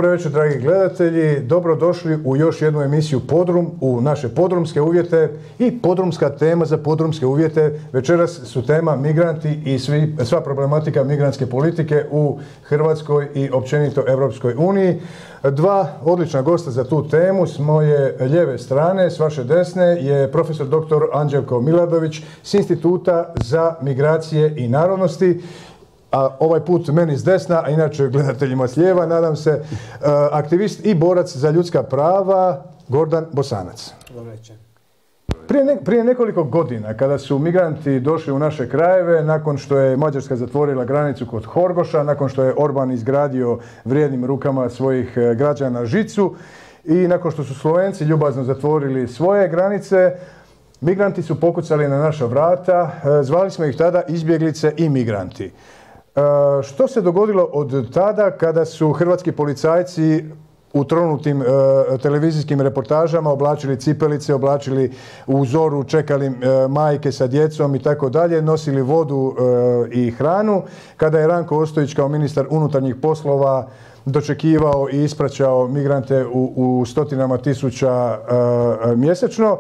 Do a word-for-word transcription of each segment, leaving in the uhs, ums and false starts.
Dobro večer, dragi gledatelji. Dobrodošli u još jednu emisiju Podrum, u naše podrumske uvjete i podrumska tema za podrumske uvjete. Večeras su tema migranti i svi, sva problematika migrantske politike u Hrvatskoj i općenito Europskoj uniji. Dva odlična gosta za tu temu s moje lijeve strane, s vaše desne, je profesor doktor Anđelko Miladović s Instituta za migracije i narodnosti. A ovaj put meni s desna, a inače gledateljima s lijeva, nadam se, aktivist i borac za ljudska prava Gordan Bosanac. Dobro večer. Prije, ne, prije nekoliko godina, kada su migranti došli u naše krajeve, nakon što je Mađarska zatvorila granicu kod Horgoša, nakon što je Orban izgradio vrijednim rukama svojih građana žicu i nakon što su Slovenci ljubazno zatvorili svoje granice, migranti su pokucali na naša vrata, zvali smo ih tada izbjeglice i migranti. Uh, što se dogodilo od tada kada su hrvatski policajci u tronutim uh, televizijskim reportažama oblačili cipelice, oblačili u zoru, čekali uh, majke sa djecom i tako dalje, nosili vodu uh, i hranu, kada je Ranko Ostojić kao ministar unutarnjih poslova dočekivao i ispraćao migrante u, u stotinama tisuća uh, mjesečno.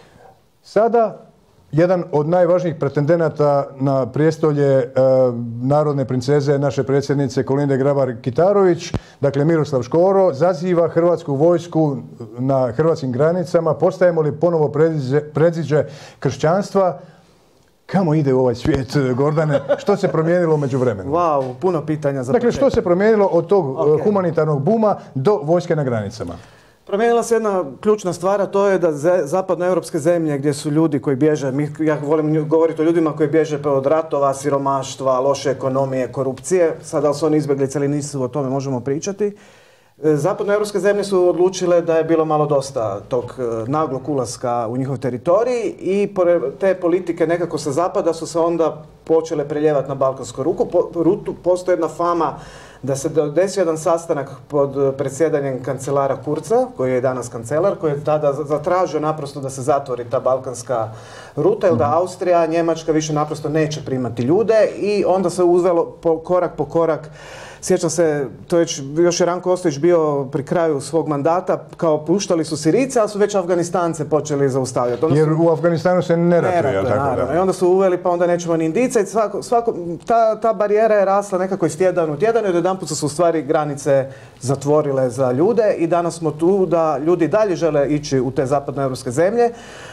Sada jedan od najvažnijih pretendenata na prijestolje e, narodne princeze, naše predsjednice Kolinde Grabar-Kitarović, dakle Miroslav Škoro, zaziva hrvatsku vojsku na hrvatskim granicama. Postajemo li ponovo predziđe, predziđe kršćanstva? Kamo ide u ovaj svijet, Gordane? Što se promijenilo u međuvremenu? Wow, puno pitanja za Dakle, što se promijenilo od tog okay. humanitarnog buma do vojske na granicama? Promijenila se jedna ključna stvar, a to je da zapadnoevropske zemlje gdje su ljudi koji bježe, ja volim govoriti o ljudima koji bježe od ratova, siromaštva, loše ekonomije, korupcije, sad da li su oni izbjeglice ili nisu, o tome možemo pričati. Zapadnoevropske zemlje su odlučile da je bilo malo dosta tog naglog ulaska u njihov teritorij i te politike nekako sa zapada su se onda počele preljevati na balkansku rutu. Postoji jedna fama da se desio jedan sastanak pod predsjedanjem kancelara Kurza, koji je danas kancelar, koji je tada zatražio naprosto da se zatvori ta balkanska ruta, jer da Austrija, Njemačka više naprosto neće primati ljude i onda se uzelo po, korak po korak. Sjećam se, to je još je Ranko Ostojić bio pri kraju svog mandata, kao puštali su Sirice, ali su već Afganistance počeli zaustavljati. Onda Jer su, u Afganistanu se ne ratuje, ne ratuje, tako da. I onda su uveli, pa onda nećemo ni Indice. I svako, svako, ta, ta barijera je rasla nekako iz tjedan u tjedan i od jedanput su se u stvari granice zatvorile za ljude i danas smo tu da ljudi dalje žele ići u te zapadnoevropske zemlje.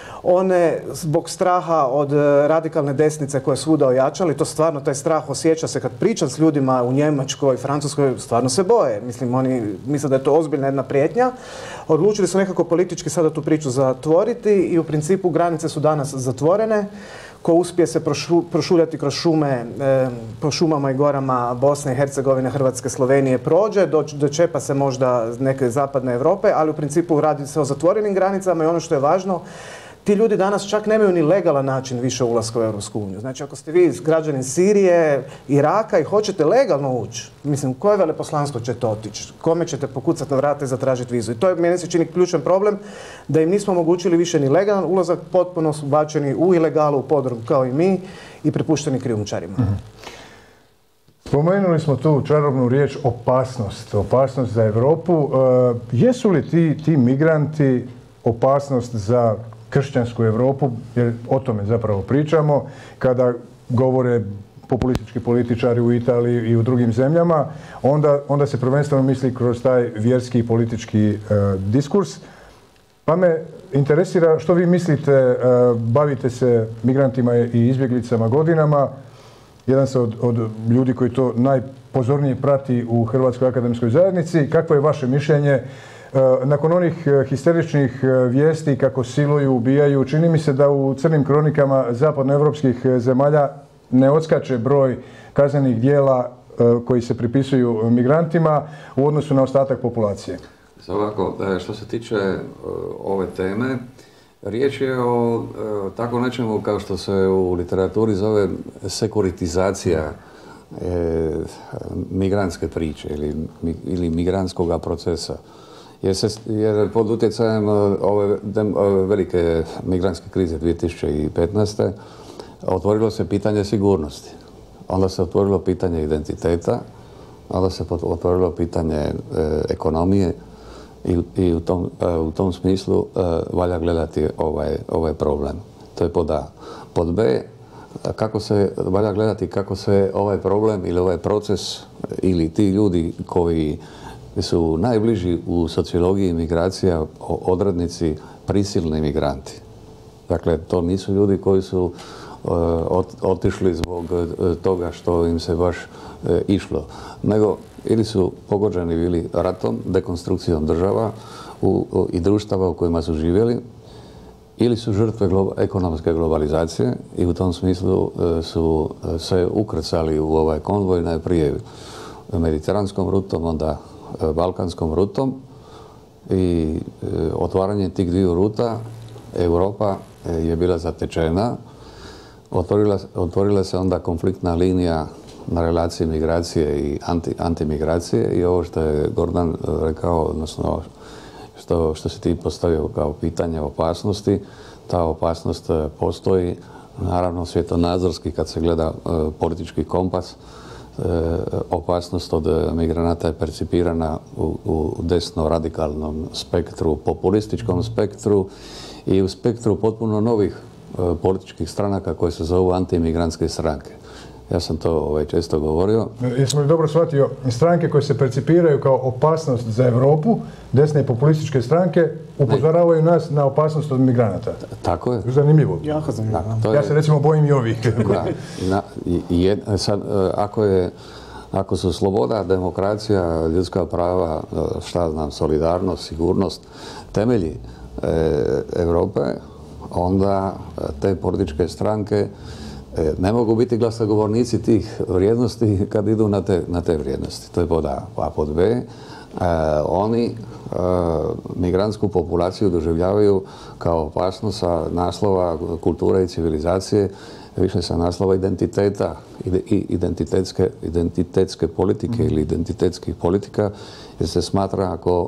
One zbog straha od radikalne desnice koje je svuda ojačali, to stvarno, taj strah osjeća se kad pričam s ljudima u Njemačkoj, Francuskoj, stvarno se boje. Mislim, oni misle da je to ozbiljna jedna prijetnja. Odlučili su nekako politički sada tu priču zatvoriti i u principu granice su danas zatvorene. Ko uspije se prošu, prošuljati kroz šume, e, po šumama i gorama Bosne i Hercegovine, Hrvatske, Slovenije prođe, do, dočepa se možda neke zapadne Europe, ali u principu radi se o zatvorenim granicama i ono što je važno, ti ljudi danas čak nemaju ni legalan način više ulaska u Europsku uniju. Znači, ako ste vi građanin Sirije, Iraka i hoćete legalno ući, mislim, koje veleposlanstvo ćete otići? Kome ćete pokucati na vrata i zatražiti vizu? I to je, meni se čini, ključan problem, da im nismo omogućili više ni legalan ulazak, potpuno su bačeni u ilegalu, u podrum kao i mi i prepušteni krijumčarima. Mm-hmm. Spomenuli smo tu čarobnu riječ opasnost, opasnost za Europu. Uh, jesu li ti, ti migranti opasnost za kršćansku Europu, jer o tome zapravo pričamo, kada govore populistički političari u Italiji i u drugim zemljama, onda, onda se prvenstveno misli kroz taj vjerski i politički e, diskurs. Pa me interesira što vi mislite, e, bavite se migrantima i izbjeglicama godinama, jedan ste od, od ljudi koji to najpozornije prati u Hrvatskoj akademskoj zajednici. Kakvo je vaše mišljenje? Nakon onih histeričnih vijesti kako siluju, ubijaju, čini mi se da u crnim kronikama zapadnoevropskih zemalja ne odskače broj kaznenih djela koji se pripisuju migrantima u odnosu na ostatak populacije. Ovako, što se tiče ove teme, riječ je o tako nečemu kao što se u literaturi zove sekuritizacija e, migrantske priče ili, ili migrantskog procesa. Jer, se, jer pod utjecajem ove, ove velike migrantske krize dvije tisuće petnaeste. otvorilo se pitanje sigurnosti. Onda se otvorilo pitanje identiteta, onda se otvorilo pitanje e, ekonomije i, i u, tom, e, u tom smislu e, valja gledati ovaj, ovaj problem. To je pod A. Pod B, kako se, valja gledati kako se ovaj problem ili ovaj proces ili ti ljudi koji su najbliži u sociologiji migracija odrednici prisilni migranti. Dakle, to nisu ljudi koji su uh, otišli zbog uh, toga što im se baš uh, išlo, nego ili su pogođeni bili ratom, dekonstrukcijom država u, u, i društava u kojima su živjeli, ili su žrtve globa, ekonomske globalizacije i u tom smislu uh, su uh, se ukrcali u ovaj konvoj najprije mediteranskom rutom, onda uh, balkanskom rutom i uh, otvaranje tih dviju ruta Europa je bila zatečena, otvorila, otvorila se onda konfliktna linija na relaciji migracije i anti, antimigracije i ovo što je Gordan rekao, odnosno što, što si ti postavio kao pitanje opasnosti, ta opasnost postoji, naravno svjetonazorski kad se gleda e, politički kompas, e, opasnost od migranata je percipirana u, u desno-radikalnom spektru, populističkom spektru i u spektru potpuno novih e, političkih stranaka koje se zovu antimigrantske stranke. Ja sam to ovaj, često govorio. Jesmo li dobro shvatio, stranke koje se percipiraju kao opasnost za Europu, desne i populističke stranke, upozoravaju nas na opasnost od migranata. Tako je. Zanimljivo. Jako zanimljivo. Da, ja je, se recimo bojim i ovih. Da, na, i, jed, sad, ako, je, ako su sloboda, demokracija, ljudska prava, šta znam, solidarnost, sigurnost, temelji e, Europe, onda te političke stranke ne mogu biti glasogovornici tih vrijednosti kad idu na te, na te vrijednosti. To je pod A. A pod B, e, oni e, migrantsku populaciju doživljavaju kao opasnost sa naslova kulture i civilizacije, više sa naslova identiteta i identitetske, identitetske politike ili identitetskih politika, jer se smatra ako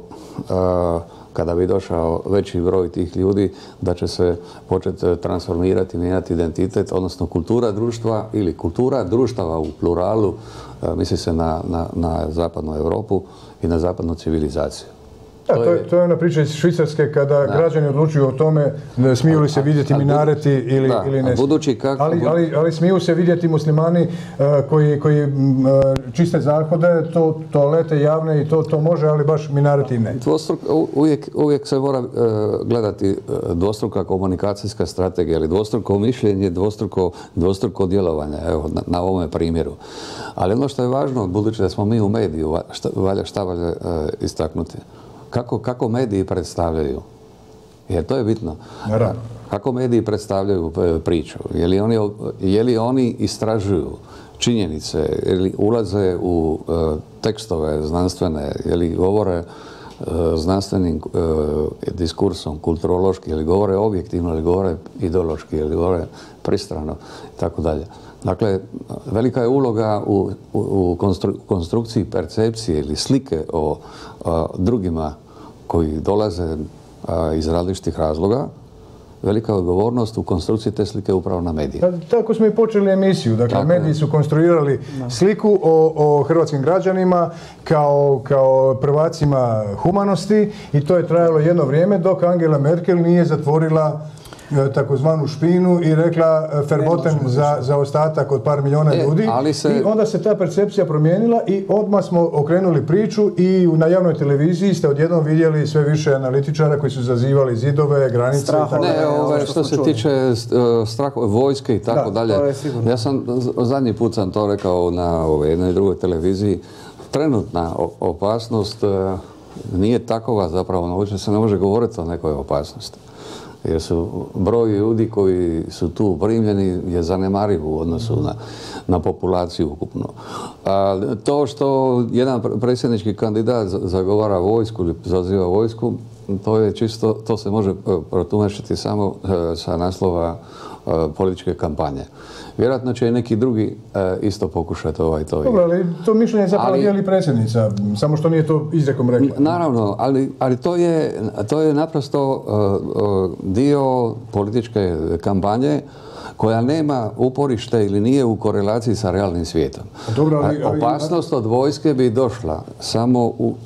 e, kada bi došao veći broj tih ljudi, da će se početi transformirati, mijenjati identitet, odnosno kultura društva ili kultura društava u pluralu, misli se na, na, na zapadnu Europu i na zapadnu civilizaciju. Da, to, je, to je ona priča iz Švicarske kada da. građani odlučuju o tome smiju li se vidjeti minareti ili, da, ili ne. Budući kako, ali, ali, ali smiju se vidjeti muslimani uh, koji, koji uh, čiste zahode, to toalete javne i to, to može, ali baš minareti ne. Dvostruk, uvijek, uvijek se mora uh, gledati uh, dvostruka komunikacijska strategija ili dvostruko mišljenje, dvostruko, dvostruko djelovanje, evo, na, na ovome primjeru. Ali ono što je važno, budući da smo mi u mediju, šta valja, šta valja uh, istaknuti. Kako, kako mediji predstavljaju? Jer to je bitno. Naravno. Kako mediji predstavljaju priču? Je li oni, je li oni istražuju činjenice, je li ulaze u uh, tekstove znanstvene, je li govore uh, znanstvenim uh, diskursom, kulturološki, je li govore objektivno, je li govore ideološki, je li govore pristrano i tako dalje. Dakle, velika je uloga u, u, u konstru, konstrukciji percepcije ili slike o a, drugima koji dolaze a, iz različitih razloga. Velika odgovornost u konstrukciji te slike upravo na medije. Tako smo i počeli emisiju. Dakle, tako mediji su konstruirali sliku o, o hrvatskim građanima kao, kao prvacima humanosti i to je trajalo jedno vrijeme dok Angela Merkel nije zatvorila takozvanu špinu i rekla verboten za, za ostatak od par milijuna e, ljudi. Se... I onda se ta percepcija promijenila i odmah smo okrenuli priču i na javnoj televiziji ste odjednom vidjeli sve više analitičara koji su zazivali zidove, granice. Straho, ne, ove, što, što se čuli. tiče uh, straho, vojske i tako da, dalje. Ja sam, zadnji put sam to rekao na ove, jednoj i drugoj televiziji. Trenutna opasnost uh, nije takova zapravo, uopće se ne može govoriti o nekoj opasnosti. Jer su broj ljudi koji su tu primljeni je zanemariv u odnosu na, na populaciju ukupno. A, to što jedan predsjednički kandidat zagovara vojsku ili zaziva vojsku, to je čisto, to se može protumačiti samo sa naslova političke kampanje. Vjerojatno će i neki drugi e, isto pokušati ovaj to. Dobro, ali to mišljenje zapravo dijeli predsjednica, samo što nije to izrekom rekla. Naravno, ali, ali to, je, to je naprosto uh, uh, dio političke kampanje koja nema uporište ili nije u korelaciji sa realnim svijetom. Dobro, ali, ali, opasnost od vojske bi došla samo u,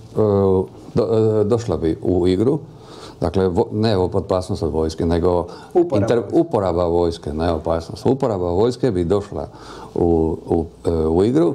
do, došla bi u igru. Dakle, ne opasnost od vojske, nego uporaba, inter, uporaba vojske, ne opasnost. Uporaba vojske bi došla u, u, u igru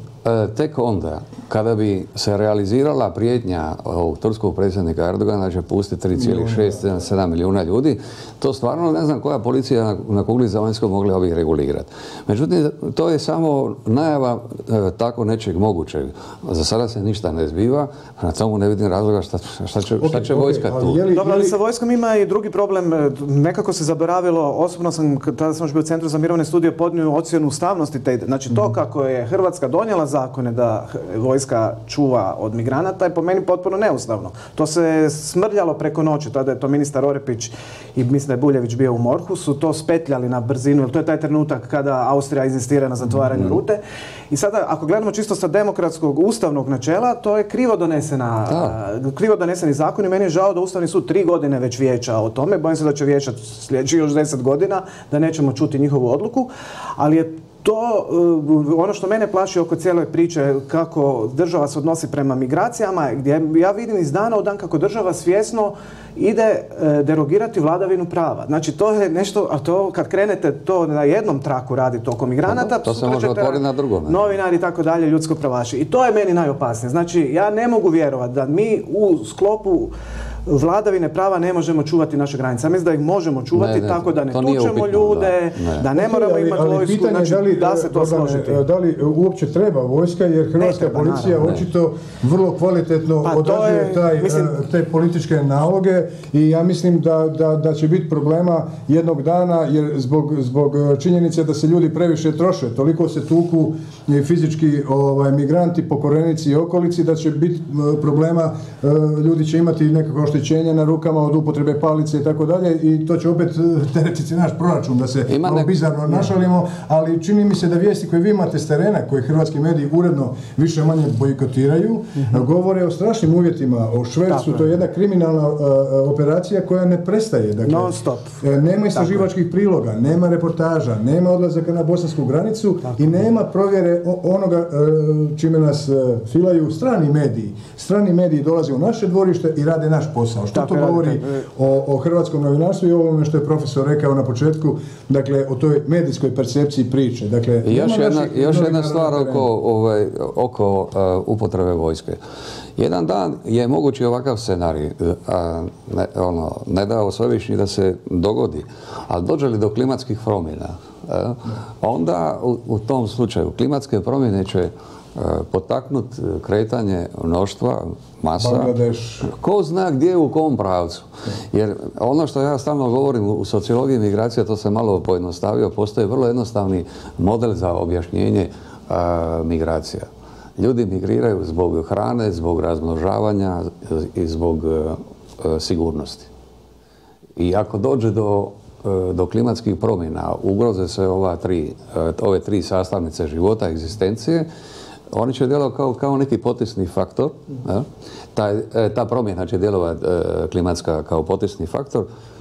tek onda kada bi se realizirala prijetnja ovog turskog predsjednika Erdogana da će pustiti tri zarez šest sedam milijuna ljudi. To stvarno ne znam koja policija na, na kugli zemaljskoj mogla bi regulirati. Međutim, to je samo najava e, tako nečeg mogućeg. Za sada se ništa ne zbiva, na tomu ne vidim razloga šta, šta će, okay, šta će okay, vojska tu. Li, Dobro, ali sa vojskom ima i drugi problem. Nekako se zaboravilo, osobno sam, tada sam još bio u Centru za mirovne studije, podnio ocjenu ustavnosti te. Znači, to kako je Hrvatska donijela zakone da vojska čuva od migranata je po meni potpuno neustavno. To se smrljalo preko noći. Tada je to ministar Orepić i mislim da je Buljević bio u MORH-u, su to spetljali na brzinu, jer to je taj trenutak kada Austrija inzistira na zatvaranju mm-hmm. rute. I sada, ako gledamo čisto sa demokratskog ustavnog načela, to je krivo donesena, krivo doneseni zakon i meni je žao da Ustavni sud tri godine već vijeća o tome. Bojim se da će vijećati sljedeći još deset godina, da nećemo čuti njihovu odluku, ali je to, ono što mene plaši oko cijele priče kako država se odnosi prema migracijama, gdje ja vidim iz dana u dan kako država svjesno ide derogirati vladavinu prava. Znači to je nešto, a to kad krenete to na jednom traku raditi oko migranata, to se može otvoriti na drugom. Novinari i tako dalje, ljudsko pravaši. I to je meni najopasnije. Znači ja ne mogu vjerovati da mi u sklopu vladavine prava ne možemo čuvati naše granice. Mislim da ih možemo čuvati ne, ne, tako da ne tučemo ljude, da ne, da ne moramo okay, imati vojsku, znači da, li, da se to složiti. Da li uopće treba vojska, jer hrvatska treba, policija naravno, očito vrlo kvalitetno pa odrađuje taj, mislim, te političke naloge i ja mislim da, da, da će biti problema jednog dana, jer zbog, zbog činjenice da se ljudi previše troše, toliko se tuku fizički ovaj, migranti po Korenici i okolici, da će biti problema, ljudi će imati nekako oštećenja na rukama od upotrebe palice i tako dalje i to će opet teretiti naš proračun, da se malo nek... bizarno našalimo, ali čini mi se da vijesti koje vi imate s terena, koje hrvatski mediji uredno više manje bojkotiraju, mm-hmm. govore o strašnim uvjetima, o Švedsu, to je jedna kriminalna uh, operacija koja ne prestaje. Dakle, non stop. Nema istraživačkih priloga, nema reportaža, nema odlazaka na bosansku granicu tako. I nema provjere onoga uh, čime nas uh, filaju strani mediji. Strani mediji dolaze u naše dvorište i rade naš posao. Što tako to govori o, o hrvatskom novinarstvu i ovome što je profesor rekao na početku, dakle, o toj medijskoj percepciji priče. Dakle, I još jedna, još jedna stvar oko, ovaj, oko uh, upotrebe vojske. Jedan dan je mogući ovakav scenarij, a, ne, ono, ne dao svevišnji da se dogodi, ali dođe li do klimatskih promjena, a, onda u, u tom slučaju klimatske promjene će potaknut kretanje mnoštva, masa, Bangladeš. Ko zna gdje u kom pravcu. Jer ono što ja stalno govorim u sociologiji migracija, to se malo pojednostavio, postoji vrlo jednostavni model za objašnjenje a, migracija. Ljudi migriraju zbog hrane, zbog razmnožavanja i zbog a, sigurnosti. I ako dođe do do klimatskih promjena, ugroze se ova tri, ove tri sastavnice života, egzistencije, oni će djelovati kao, kao neki potisni faktor. Ja? Ta, ta promjena će djelovati e, klimatska kao potisni faktor.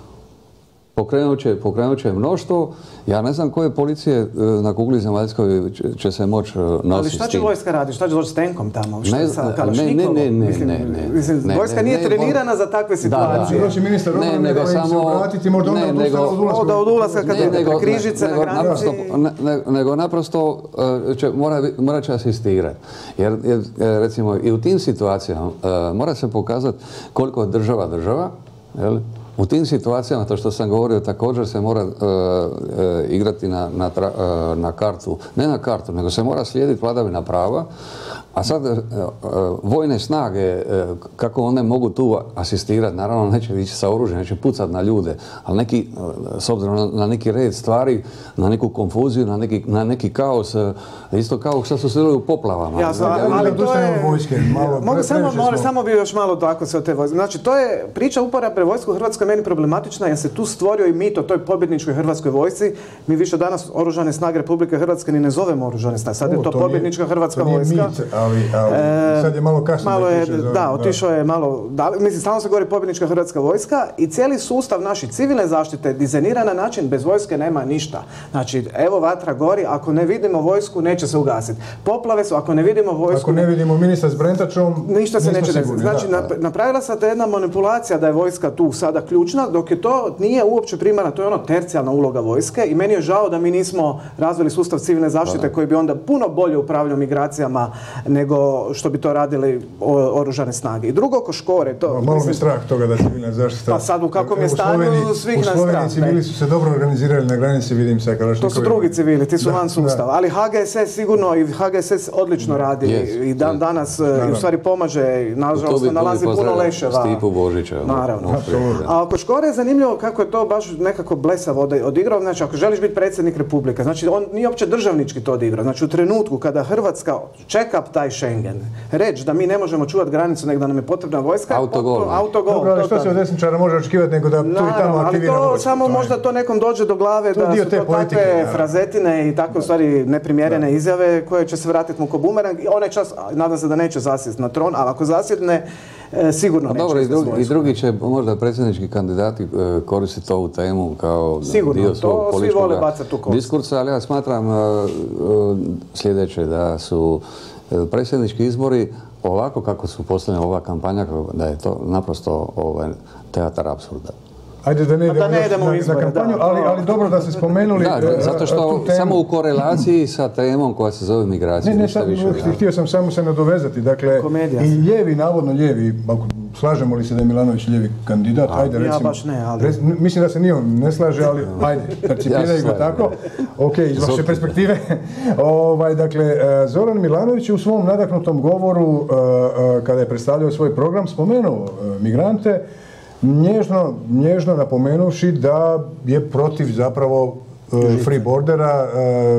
Pokrenut će, pokrenut će mnoštvo. Ja ne znam koje policije e, na kugli zemaljskoj će, će se moći nositi. Ali šta će vojska raditi? Šta će doći s tenkom tamo? Šta ne, sa ne, ne, ne, ne, mislim, ne, ne, mislim, ne, vojska ne, nije ne, trenirana ne, za takve situacije. Da, da. ministar ne, nego da samo... se obratiti, možda onda ne, nego, da od ulaska kad idete križice na granici. Ne, ne, nego naprosto uh, će, mora, mora će asistirati. Jer, jer recimo i u tim situacijama uh, mora se pokazati koliko je država država, jel? U tim situacijama, to što sam govorio, također se mora uh, uh, igrati na, na, tra, uh, na kartu, ne na kartu, nego se mora slijediti vladavina prava, a sad uh, uh, vojne snage, uh, kako one mogu tu asistirati, naravno neće ići sa oružjem, neće pucati na ljude, ali neki, uh, s obzirom na, na neki red stvari, na neku konfuziju, na neki, na neki kaos, uh, isto kao što su sudjelovali u poplavama. Ja, ali, ali, ali to je... Vojske, malo mogu samo, more, samo bi još malo tako se o te vojske. Znači, to je priča uporabe vojske u Hrvatskoj meni problematična, jer se tu stvorio i mit o toj pobjedničkoj hrvatskoj vojsci. Mi više danas Oružane snage Republike Hrvatske ni ne zovemo Oružane snage. Sad o, je to, to pobjednička hrvatska to vojska. Mit, ali, ali E, sad je malo kasno. malo je, otišao iz ove- da, otišao je malo, da, mislim, stalno se govori pobjednička hrvatska vojska i cijeli sustav naše civilne zaštite dizajnira na način bez vojske nema ništa. Znači, evo vatra gori, ako ne vidimo vojsku, neće se ugasiti. Poplave su, ako ne vidimo vojsku... Ako ne vidimo ministra s Brentačom, ništa se nismo neće desiti. sigurni, Znači, da. nap- napravila se ta jedna manipulacija da je vojska tu sada ključna, dok je to nije uopće primarna, to je ono tercijalna uloga vojske i meni je žao da mi nismo razvili sustav civilne zaštite koji bi onda puno bolje upravljao migracijama nego što bi to radili o- oružane snage. I drugo, oko Škore, to... Malo mi mislim, je strah toga da civilna zaštita... Pa sad u kakvom je Evo, stanju, Sloveniji- svih u nas Sloveniji strah, civili ne? su se dobro organizirali na granici, vidim sa To Kalašnikovi. su drugi civili, ti su Da, van sustava. Ali H G S S sigurno i H G S S odlično radi Jest, i dan jest. danas i u Naravno. stvari pomaže i Tu nažalost bi- tu bi nalazi puno pozdravio leševa. Stipu Božića. ono, Naravno. ono, Apsolutno. A oko Škore je zanimljivo kako je to baš nekako blesavo odi- odigrao. Znači, ako želiš biti predsjednik Republike, znači on nije uopće državnički to odigrao. Znači, u trenutku kada Hrvatska check up taj Schengen, reći da mi ne možemo čuvati granicu, nego da nam je potrebna vojska, Autogol. potpuno- autogol. Dobro, ali što se totalno. od desničara može očekivati nego da tu i tamo Naravno, ali aktivira to vojsku, samo to je- možda to nekom dođe do glave To je da dio su te to politike, takve naravno. frazetine i tako u stvari neprimjerene izjave koje će se vratiti mu ko bumerang i onaj čas, nadam se da neće zasjesti na tron, ali ako zasjedne, e, sigurno A neće dobro, i izvesti drugi, i vojsku. drugi će možda predsjednički kandidati e, koristiti ovu temu kao Sigurno, dio to svog svi političkog vole bacati u kost. diskursa, ali ja smatram e, e, sljedeće, da su e, predsjednički izbori ovako kako su postavljena ova kampanja, kako- da je to naprosto ovaj, teatar apsurda. Ajde da ne Pa da idemo, ne još idemo u na, izbore, na kampanju, da, ali, to- ali dobro da ste spomenuli Da, e, zato tu što temu. samo u korelaciji sa temom koja se zove migracija, Ne, ne, ništa sad, više. htio- htio sam samo se nadovezati. Dakle, Komedija. i lijevi, navodno lijevi, ako slažemo li se da je Milanović lijevi kandidat, ajde ja recimo. baš ne, ali- rec- n- mislim da se ni on ne slaže, ali ajde, Ja percipiraju se ga slažem. tako. Ok, iz vaše Zopet. perspektive. ovaj, dakle, e, Zoran Milanović je u svom nadahnutom govoru, e, e, kada je predstavljao svoj program, spomenuo e, migrante, nježno, nježno napomenuvši da je protiv zapravo e, free bordera, e,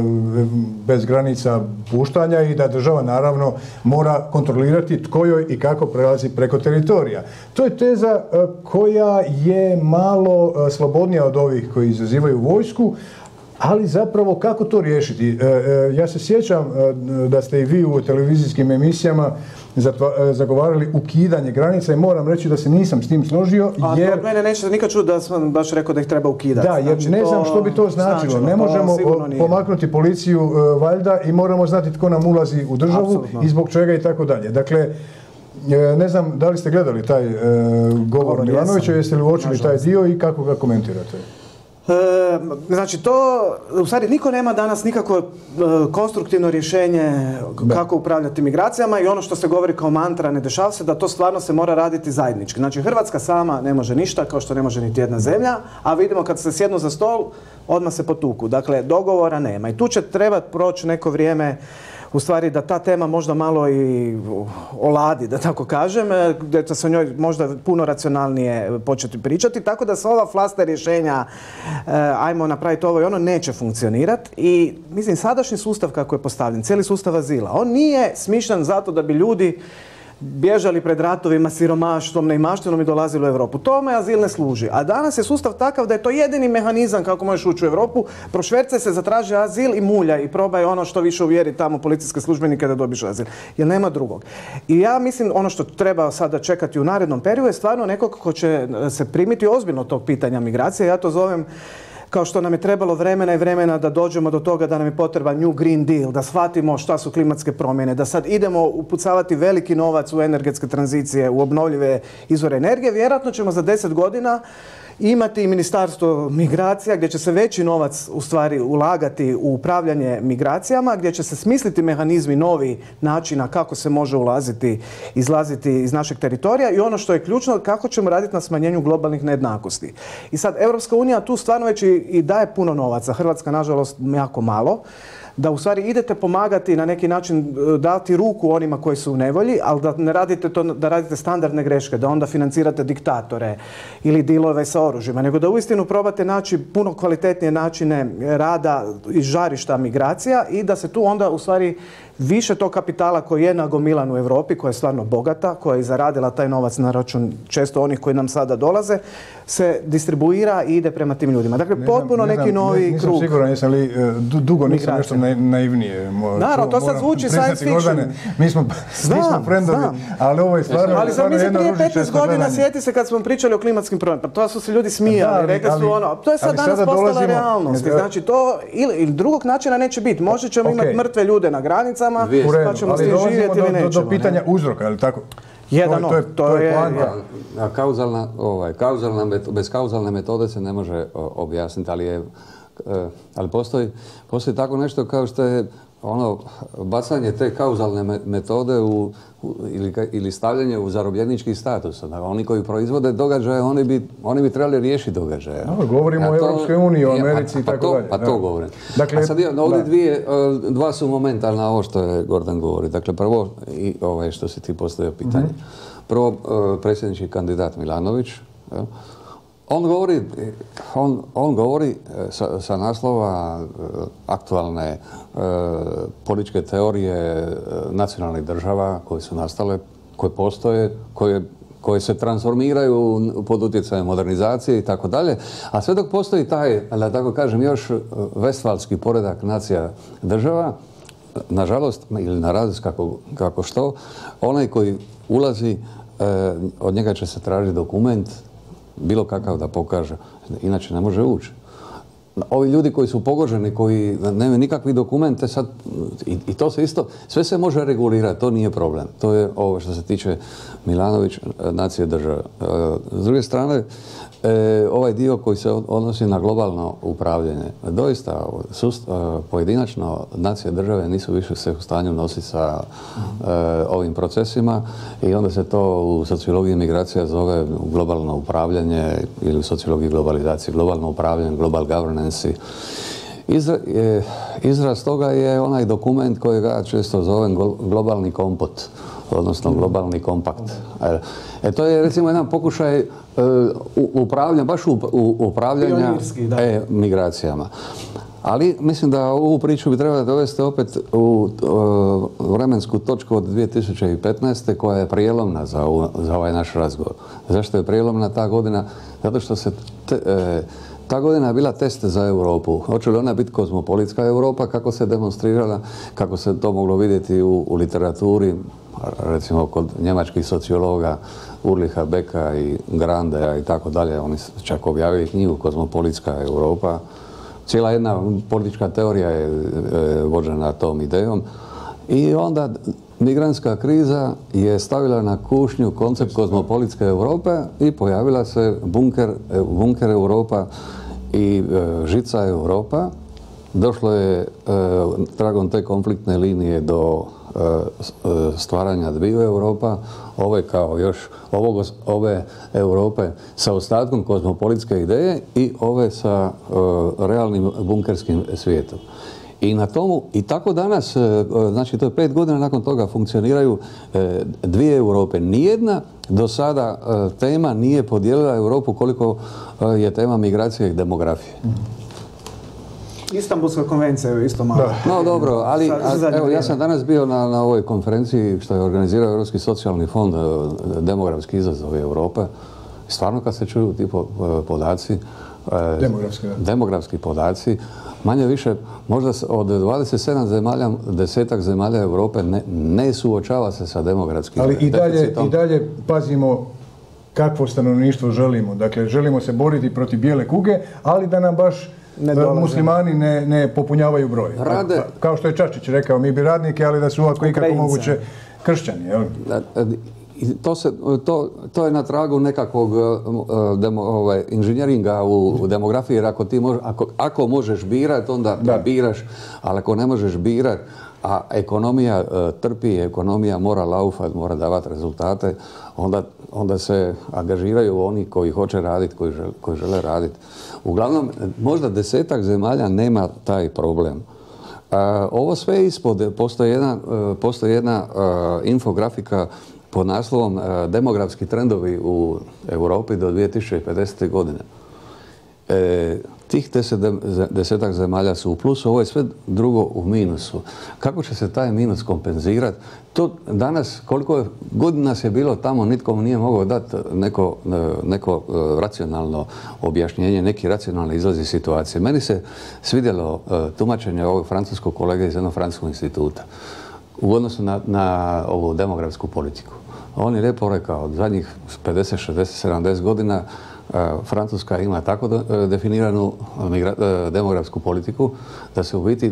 bez granica puštanja i da država naravno mora kontrolirati tko joj i kako prelazi preko teritorija. To je teza e, koja je malo e, slobodnija od ovih koji izazivaju vojsku, ali zapravo kako to riješiti? E, e, ja se sjećam e, da ste i vi u televizijskim emisijama zatva- e, zagovarali ukidanje granica i moram reći da se nisam s tim složio, A jer to mene neće nikad čuti da sam baš rekao da ih treba ukidati. da, jer Znači, ne to znam što bi to značilo. Ne to možemo sigurno o, nije. pomaknuti policiju e, valjda i moramo znati tko nam ulazi u državu Apsolutno. i zbog čega i tako dalje. Dakle, e, ne znam da li ste gledali taj e, govor Govor, Milanovića, jesam. jeste li uočili taj Nažalost. dio i kako ga komentirate? E, znači to, u stvari niko nema danas nikako e, konstruktivno rješenje kako upravljati migracijama i ono što se govori kao mantra ne dešava se, da to stvarno se mora raditi zajednički. Znači Hrvatska sama ne može ništa, kao što ne može niti jedna zemlja, a vidimo kad se sjednu za stol, odmah se potuku. Dakle, dogovora nema i tu će trebati proći neko vrijeme u stvari da ta tema možda malo i oladi, da tako kažem, da će se o njoj možda puno racionalnije početi pričati, tako da se ova flasta rješenja e, ajmo napraviti ovo i ono neće funkcionirati i mislim sadašnji sustav kako je postavljen, cijeli sustav azila, on nije smišljen zato da bi ljudi bježali pred ratovima, siromaštvom, neimaštinom i dolazili u Europu. Tome azil ne služi. A danas je sustav takav da je to jedini mehanizam kako možeš ući u Europu. Prošvercaj se, zatraži azil i mulja i probaj ono što više uvjeri tamo policijske službenike da dobiš azil. Jer nema drugog. I ja mislim ono što treba sada čekati u narednom periodu je stvarno nekog ko će se primiti ozbiljno tog pitanja migracije. Ja to zovem kao što nam je trebalo vremena i vremena da dođemo do toga da nam je potreban New Green Deal, da shvatimo šta su klimatske promjene, da sad idemo upucavati veliki novac u energetske tranzicije, u obnovljive izvore energije, vjerojatno ćemo za deset godina imati i ministarstvo migracija gdje će se veći novac u stvari ulagati u upravljanje migracijama, gdje će se smisliti mehanizmi novi načina kako se može ulaziti, izlaziti iz našeg teritorija i ono što je ključno, kako ćemo raditi na smanjenju globalnih nejednakosti. I sad Europska unija tu stvarno već i, i daje puno novaca, Hrvatska nažalost jako malo, da u stvari idete pomagati na neki način, dati ruku onima koji su u nevolji, ali da ne radite to, da radite standardne greške, da onda financirate diktatore ili dilove sa oružjima, nego da uistinu probate naći puno kvalitetnije načine rada iz žarišta migracija i da se tu onda u stvari više tog kapitala koji je nagomilan u Europi, koja je stvarno bogata, koja je zaradila taj novac na račun često onih koji nam sada dolaze, se distribuira i ide prema tim ljudima. Dakle, potpuno neki novi nisam krug. Siguran, jesam li dugo nisam nešto naivnije. Naravno, to sad zvuči science fiction. Mi smo, znam, mi smo friendovi, znam. ali ovo je stvarno Ali sam mislim prije petnaest godina, sjeti se kad smo pričali o klimatskim promjenama, to su se ljudi smijali, da, rekli su ono, to je sad danas postala dolazimo, realnost. Znači to, ili, ili drugog načina neće biti. Možda ćemo okay. imati mrtve ljude na granicama, pa ćemo s tim živjeti ili nećemo. Do, do pitanja ne? uzroka, ali tako? Jedan, to, to je, to je, je a kauzalna, ovaj, kauzalna met, bez kauzalne metode se ne može o, objasniti, ali je, ali postoji, postoji tako nešto kao što je ono bacanje te kauzalne metode u, u, ili, ili stavljanje u zarobljenički status. Dakle, oni koji proizvode događaje, oni bi, oni bi trebali riješiti događaje. No, govorimo o Europskoj uniji, o Americi i tako dalje. Pa to govorim. Dakle, a sad je, ovdje dvije, dva su momentalna ovo što je Gordan govori. Dakle, prvo, i ovaj što si ti postavio pitanje. Mm-hmm. Prvo, predsjednički kandidat Milanović, ja, On govori, on, on govori sa, sa naslova aktualne e, političke teorije e, nacionalnih država koje su nastale, koje postoje, koje, koje se transformiraju pod utjecajem modernizacije i tako dalje. A sve dok postoji taj, da tako kažem, još vestfalski poredak nacija država, nažalost, ili na različit kako, kako što, onaj koji ulazi, e, od njega će se tražiti dokument, bilo kakav da pokaže, inače ne može ući. Ovi ljudi koji su pogođeni, koji nemaju nikakvi dokumente, sad, i, i to se isto, sve se može regulirati, to nije problem. To je ovo što se tiče Milanović, nacije države. S druge strane, e, ovaj dio koji se odnosi na globalno upravljanje, doista sust, pojedinačno nacije države nisu više se u stanju nositi sa e, ovim procesima i onda se to u sociologiji migracija zove globalno upravljanje ili u sociologiji globalizacije, globalno upravljanje, global governance. Izra, je, izraz toga je onaj dokument koji ga često zovem globalni kompot, odnosno globalni kompakt. E, e to je recimo jedan pokušaj e, upravljanja, baš u, u, upravljanja e, migracijama. Ali mislim da ovu priču bi trebalo dovesti opet u uh, vremensku točku od dvije tisuće petnaeste koja je prijelomna za, u, za ovaj naš razgovor. Zašto je prijelomna ta godina? Zato što se te, e, ta godina je bila test za Europu. Hoće li ona biti kozmopolitska Europa, kako se demonstrirala, kako se to moglo vidjeti u, u literaturi, recimo kod njemačkih sociologa Urliha Beka i Grandea i tako dalje. Oni su čak objavili knjigu Kozmopolitska Europa. Cijela jedna politička teorija je e, vođena tom idejom. I onda migrantska kriza je stavila na kušnju koncept kozmopolitske Europe i pojavila se bunker, bunker Europa i e, žica Europa. Došlo je e, tragom te konfliktne linije do e, stvaranja dviju Europa, ove kao još ovog, ove Europe sa ostatkom kozmopolitske ideje i ove sa e, realnim bunkerskim svijetom. I na tomu, i tako danas, znači to je pet godina nakon toga funkcioniraju e, dvije Europe. Nijedna do sada e, tema nije podijelila Europu koliko e, je tema migracije i demografije. Istanbulska konvencija je isto malo. No dobro, ali a, evo, ja sam danas bio na, na ovoj konferenciji što je organizirao Europski socijalni fond, demografski izazov Europe. Stvarno kad se čuju ti po, podaci, demografski, da. demografski podaci, manje više, možda od dvadeset sedam zemalja, desetak zemalja Europe ne, ne suočava se sa demografskim ali i dalje, deficitom. i dalje pazimo kakvo stanovništvo želimo. Dakle, želimo se boriti protiv bijele kuge, ali da nam baš ne muslimani ne, ne popunjavaju broj. Rade, kao što je Čačić rekao, mi bi radnike, ali da su ako ikako moguće kršćani. Jel? I to, se, to, to je na tragu nekakvog uh, demo, ovaj, inženjeringa u, u demografiji, jer ako, ti mož, ako, ako možeš birat, onda da. biraš, ali ako ne možeš birat, a ekonomija uh, trpi, ekonomija mora laufat, mora davati rezultate, onda, onda se angažiraju oni koji hoće raditi, koji, žel, koji žele raditi. Uglavnom, možda desetak zemalja nema taj problem. Uh, ovo sve ispod, postoji jedna, uh, postoji jedna uh, infografika pod naslovom uh, demografski trendovi u Europi do dvije tisuće pedesete. godine. E, tih deset, desetak zemalja su u plusu, ovo je sve drugo u minusu. Kako će se taj minus kompenzirati? To danas, koliko god nas je bilo tamo, nitko mu nije mogao dati neko, neko racionalno objašnjenje, neki racionalni izlaz iz situacije. Meni se svidjelo tumačenje ovog francuskog kolege iz jednog francuskog instituta u odnosu na, na ovu demografsku politiku. On je lijepo rekao, od zadnjih pedeset, šezdeset, sedamdeset godina Francuska ima tako definiranu demografsku politiku da se u biti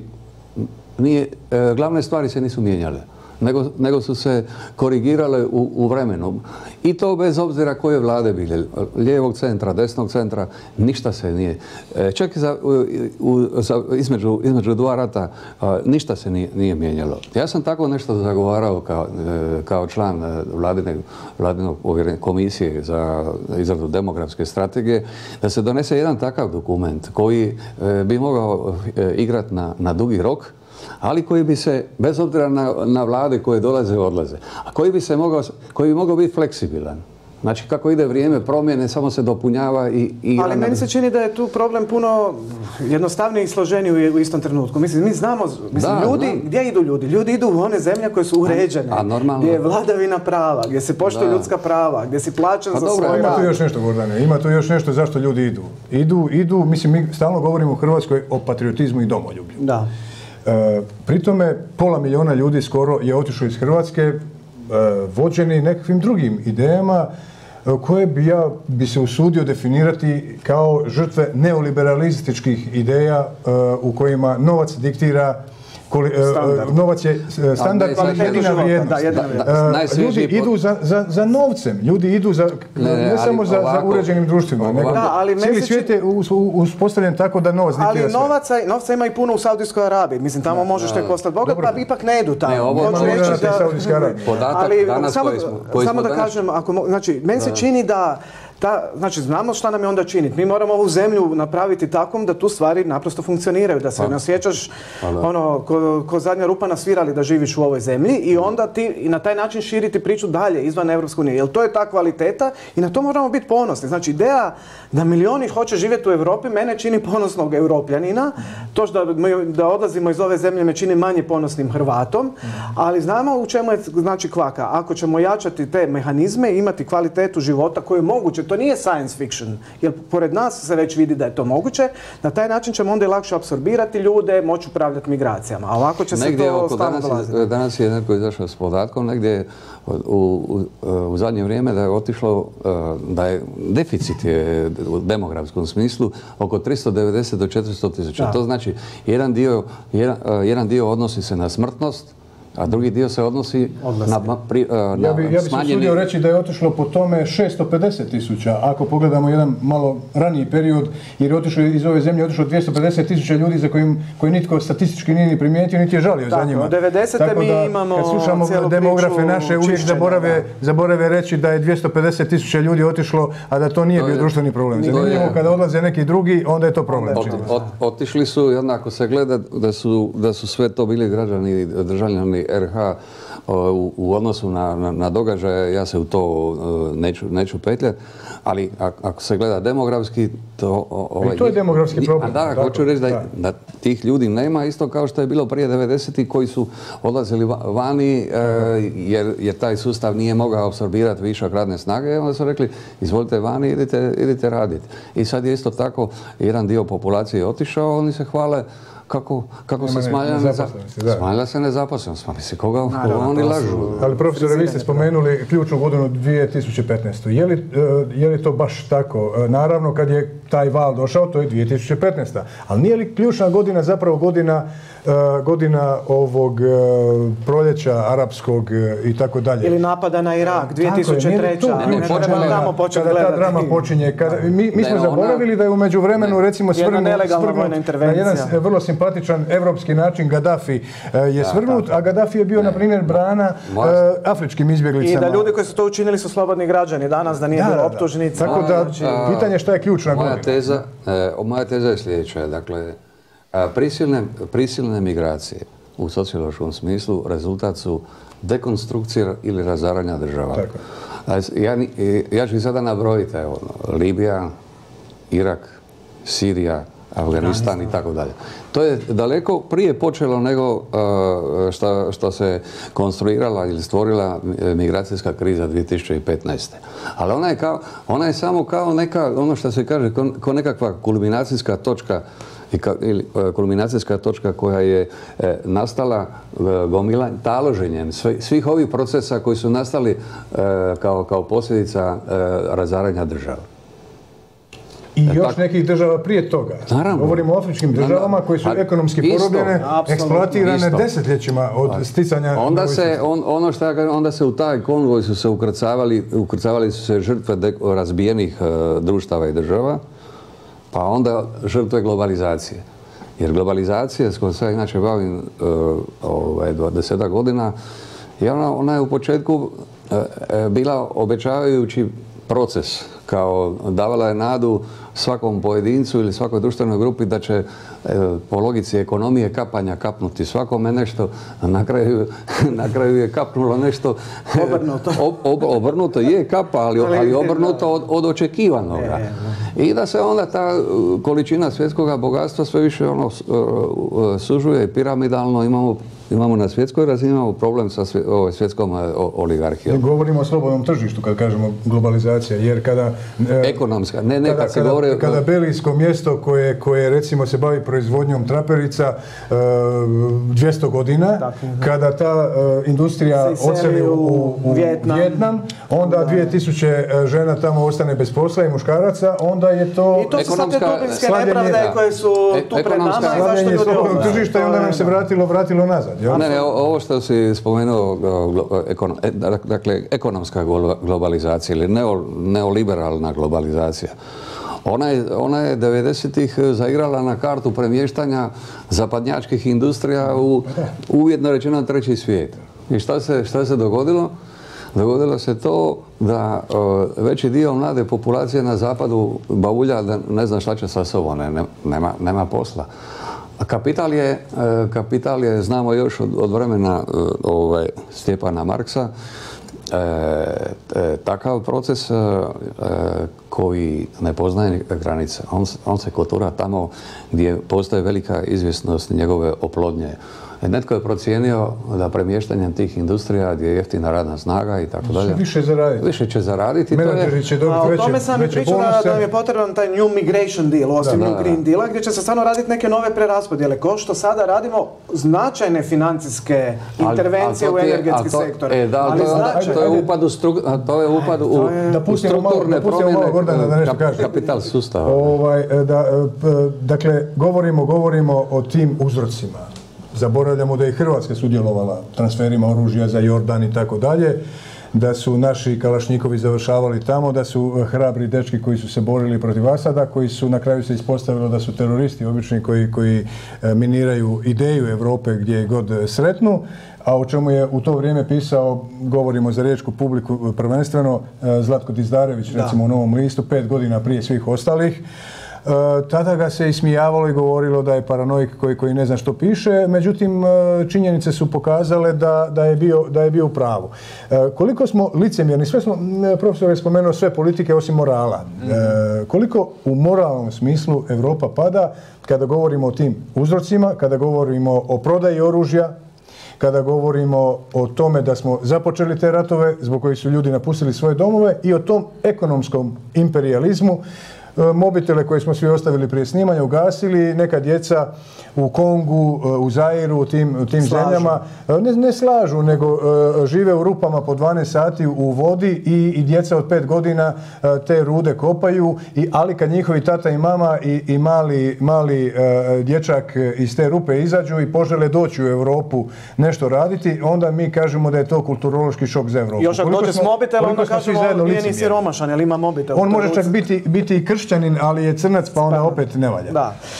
nije, glavne stvari se nisu mijenjale, nego, nego su se korigirale u, u vremenu. I to bez obzira koje vlade bile, lijevog centra, desnog centra, ništa se nije. Čak i za, u, za, između, između dva rata ništa se nije, nije mijenjalo. Ja sam tako nešto zagovarao kao, kao član vladine, vladinog komisije za izradu demografske strategije, da se donese jedan takav dokument koji bi mogao igrati na, na dugi rok, ali koji bi se, bez obzira na, na vlade koje dolaze i odlaze, a koji bi se mogao, koji bi mogao biti fleksibilan. Znači, kako ide vrijeme promjene, samo se dopunjava i... i ali meni se čini da je tu problem puno jednostavniji i složeniji u istom trenutku. Mislim, mi znamo, mislim, da, ljudi, znam. Gdje idu ljudi? Ljudi idu u one zemlje koje su uređene, a, a gdje je vladavina prava, gdje se poštuju ljudska prava, gdje si plaćen pa za svoj rad. Ima tu još nešto, Gordane, ima tu još nešto zašto ljudi idu. Idu, idu, mislim, mi stalno govorimo u Hrvatskoj o patriotizmu i domoljublju. Da. E, pri tome pola milijuna ljudi skoro je otišlo iz Hrvatske e, vođeni nekakvim drugim idejama e, koje bi ja bi se usudio definirati kao žrtve neoliberalističkih ideja e, u kojima novac diktira standard. Novac je standard, ali jedina vrijednost. Ljudi idu za, za, za novcem, ljudi idu za, ne, ne, ne samo za, ovako, za uređenim društvima. Nego, da, ali cijeli svijet je uspostavljen tako da novac diktira sve. Ali novaca, novca ima i puno u Saudijskoj Arabiji. Mislim, tamo možeš tek ostati bogat, pa ipak ne idu tamo. Ne, ovo Hoću reći da, podatak ali, danas samo, koji smo, koji samo smo da danas... kažem, ako, znači, meni se čini da Ta, znači, znamo šta nam je onda činiti. Mi moramo ovu zemlju napraviti takvom da tu stvari naprosto funkcioniraju, da se ne osjećaš ono, ko, ko zadnja rupa na svirali da živiš u ovoj zemlji i onda ti i na taj način širiti priču dalje izvan Evropske unije. Jer to je ta kvaliteta i na to moramo biti ponosni. Znači, ideja da milioni hoće živjeti u Europi mene čini ponosnog Europljanina. To što da, da odlazimo iz ove zemlje me čini manje ponosnim Hrvatom, ali znamo u čemu je znači kvaka. Ako ćemo jačati te mehanizme i imati kvalitetu života koju je moguće, to nije science fiction, jer pored nas se već vidi da je to moguće, na taj način ćemo onda i lakše apsorbirati ljude, moći upravljati migracijama. A ovako će negdje se to stalno dolaziti. Danas je netko izašao s podatkom, negdje u, u, u zadnje vrijeme da je otišlo, da je deficit je u demografskom smislu oko tristo devedeset do četiristo tisuća. To znači jedan dio, jedan, jedan dio odnosi se na smrtnost, a drugi dio se odnosi Odlasne. na, pri, na ja bi, ja bi smanjeni... se usudio reći da je otišlo po tome šesto pedeset tisuća. Ako pogledamo jedan malo raniji period, jer je otišlo iz ove zemlje otišlo dvjesto pedeset tisuća ljudi za kojim, koji nitko statistički nije ni primijetio, niti je žalio Tako, za njima. Tako, devedesete mi imamo kad slušamo demografe naše, uvijek zaborave, zaborave reći da je dvjesto pedeset tisuća ljudi otišlo, a da to nije to bio je, društveni problem. Zanimljivo, kada odlaze neki drugi, onda je to problem. Ot, ot, otišli su, jednako se gleda da su, da su sve to bili građani, državljani R H u, u odnosu na, na, na događaje, ja se u to uh, neću, neću petljati, ali ako se gleda demografski, to... Ovaj, I to je demografski problem. A da, tako, hoću reći da, da. da tih ljudi nema, isto kao što je bilo prije devedesetih koji su odlazili vani uh, jer, jer taj sustav nije mogao apsorbirati višak radne snage, onda su rekli, izvolite vani, idite, idite raditi. I sad je isto tako, jedan dio populacije otišao, oni se hvale kako, kako se smanjila nezaposlenost. Smanjila se nezaposlenost. Pa misli, koga Naravno, oni lažu? Ali profesore, vi ste spomenuli ključnu godinu dvije tisuće petnaestu. Je li, je li to baš tako? Naravno, kad je taj val došao, to je dvije tisuće petnaesta. Ali nije li ključna godina zapravo godina Uh, godina ovog uh, proljeća arapskog uh, i tako dalje. Ili napada na Irak, dvije tisuće treća. Ne, ne, kada ta drama počinje. Kada, mi mi smo zaboravili da je u međuvremenu recimo svrgnut na jedan vrlo simpatičan evropski način Gaddafi uh, je svrgnut, a Gaddafi je bio, ne, na primjer, brana uh, afričkim izbjeglicama. I da ljudi koji su to učinili su slobodni građani danas, da nije da, bilo optužnica. Tako da, pitanje šta je ključna moja godina. Teza, eh, moja teza je sljedeća. Dakle, Prisilne, prisilne migracije u sociološkom smislu rezultat su dekonstrukcije ili razaranja država. Tako. Ja, ja ću i sada nabrojiti, evo, Libija, Irak, Sirija, Afganistan i tako dalje. To je daleko prije počelo nego što, što se konstruirala ili stvorila migracijska kriza dvije tisuće petnaeste. Ali ona je, kao, ona je samo kao neka, ono što se kaže, kao nekakva kulminacijska točka ili kulminacijska točka koja je e, nastala e, gomila, taloženjem sve, svih ovih procesa koji su nastali e, kao, kao posljedica e, razaranja država. I još tak, nekih država prije toga. Naravno. Govorimo o afričkim državama koje su ekonomski porobljene, eksploatirane isto. desetljećima od sticanja... Onda se, on, ono što ja kažem, onda se u taj konvoj su se ukrcavali, ukrcavali su se žrtve de, razbijenih uh, društava i država, pa onda žrtve globalizacije. Jer globalizacija, s kojom se ja inače bavim uh, ovaj, dvadesetak godina, je ona, ona je u početku uh, bila obećavajući proces, kao davala je nadu svakom pojedincu ili svakoj društvenoj grupi da će e, po logici ekonomije kapanja kapnuti svakome nešto, a na kraju, na kraju je kapnulo nešto obrnuto. ob, ob, obrnuto je kapa, ali, ali obrnuto od, od očekivanoga. I da se onda ta količina svjetskog bogatstva sve više ono sužuje piramidalno, imamo Imamo na svjetskoj razini, imamo problem sa svje, ovo, svjetskom oligarhijom. Govorimo o slobodnom tržištu kad kažemo globalizacija, jer kada... Ekonomska, ne, ne, kada, kad se kada, govori... Kada Belijsko mjesto koje, koje recimo se bavi proizvodnjom traperica uh, dvjesto godina, dakle, kada ta uh, industrija odseli u, u, u Vjetnam, Vjetnam, onda da. dvije tisuće žena tamo ostane bez posla i muškaraca, onda je to... I to su sad te dubinske nepravde koje su tu pred nama i zašto ljudi slobodnog tržišta i onda nam se vratilo, vratilo nazad. Ne, ne, ovo što si spomenuo, ekonom, dakle, ekonomska globalizacija ili neo, neoliberalna globalizacija, ona je, ona je devedesetih zaigrala na kartu premještanja zapadnjačkih industrija u uvjetno rečeno treći svijet. I šta se, šta se dogodilo? Dogodilo se to da o, veći dio mlade populacije na zapadu baulja da ne zna šta će sa sobom, ne, nema, nema posla. Kapital je, kapital je, znamo još od, od vremena ovaj, Stjepana Marksa, e, e, takav proces e, koji ne poznaje granice. On, on se kotura tamo gdje postoje velika izvjesnost njegove oplodnje. Netko je procijenio da premještanjem tih industrija gdje je jeftina radna snaga i tako dalje. Više zaraditi. Više će zaraditi. Menadžeri će dobiti veće bonuse. O tome sam pričao da nam je potreban taj New Migration Deal, osim da, New da, Green Deala, gdje će se stvarno raditi neke nove preraspodjele. Ko što sada radimo značajne financijske intervencije al, al u energetski to, sektor. E, da, ali to, to je upad u, stru, to je upad u, da u strukturne promjene Gordana, da nešto kap, kapital sustava. Ovaj, da, dakle, govorimo, govorimo o tim uzrocima. Zaboravljamo da je Hrvatska sudjelovala transferima oružja za Jordan i tako dalje, da su naši kalašnjikovi završavali tamo, da su hrabri dečki koji su se borili protiv Asada, koji su na kraju se ispostavilo da su teroristi obični koji, koji miniraju ideju Europe gdje god sretnu, a o čemu je u to vrijeme pisao, govorimo za riječku publiku prvenstveno, Zlatko Dizdarević, da. recimo u Novom listu, pet godina prije svih ostalih. Uh, tada ga se ismijavalo i govorilo da je paranoik koji, koji ne zna što piše, međutim uh, činjenice su pokazale da, da, je bio, da je bio u pravu. Uh, koliko smo licemjerni, sve smo, profesor je spomenuo sve politike osim morala, mm-hmm. uh, koliko u moralnom smislu Europa pada kada govorimo o tim uzrocima, kada govorimo o prodaji oružja, kada govorimo o tome da smo započeli te ratove zbog kojih su ljudi napustili svoje domove i o tom ekonomskom imperijalizmu, mobitele koje smo svi ostavili prije snimanja, ugasili, neka djeca u Kongu, u Zairu, u tim, u tim zemljama, ne, ne slažu, nego uh, žive u rupama po dvanaest sati u vodi i, i djeca od pet godina uh, te rude kopaju, i, ali kad njihovi tata i mama i, i mali, mali uh, dječak iz te rupe izađu i požele doći u Europu nešto raditi, onda mi kažemo da je to kulturološki šok za Europu. Još ako dođe s mobitelom, onda kažemo nije ni siromašan, jer ima mobitel. On može čak biti, biti i kršćanin, ali je crnac, pa onda opet ne valja. Da.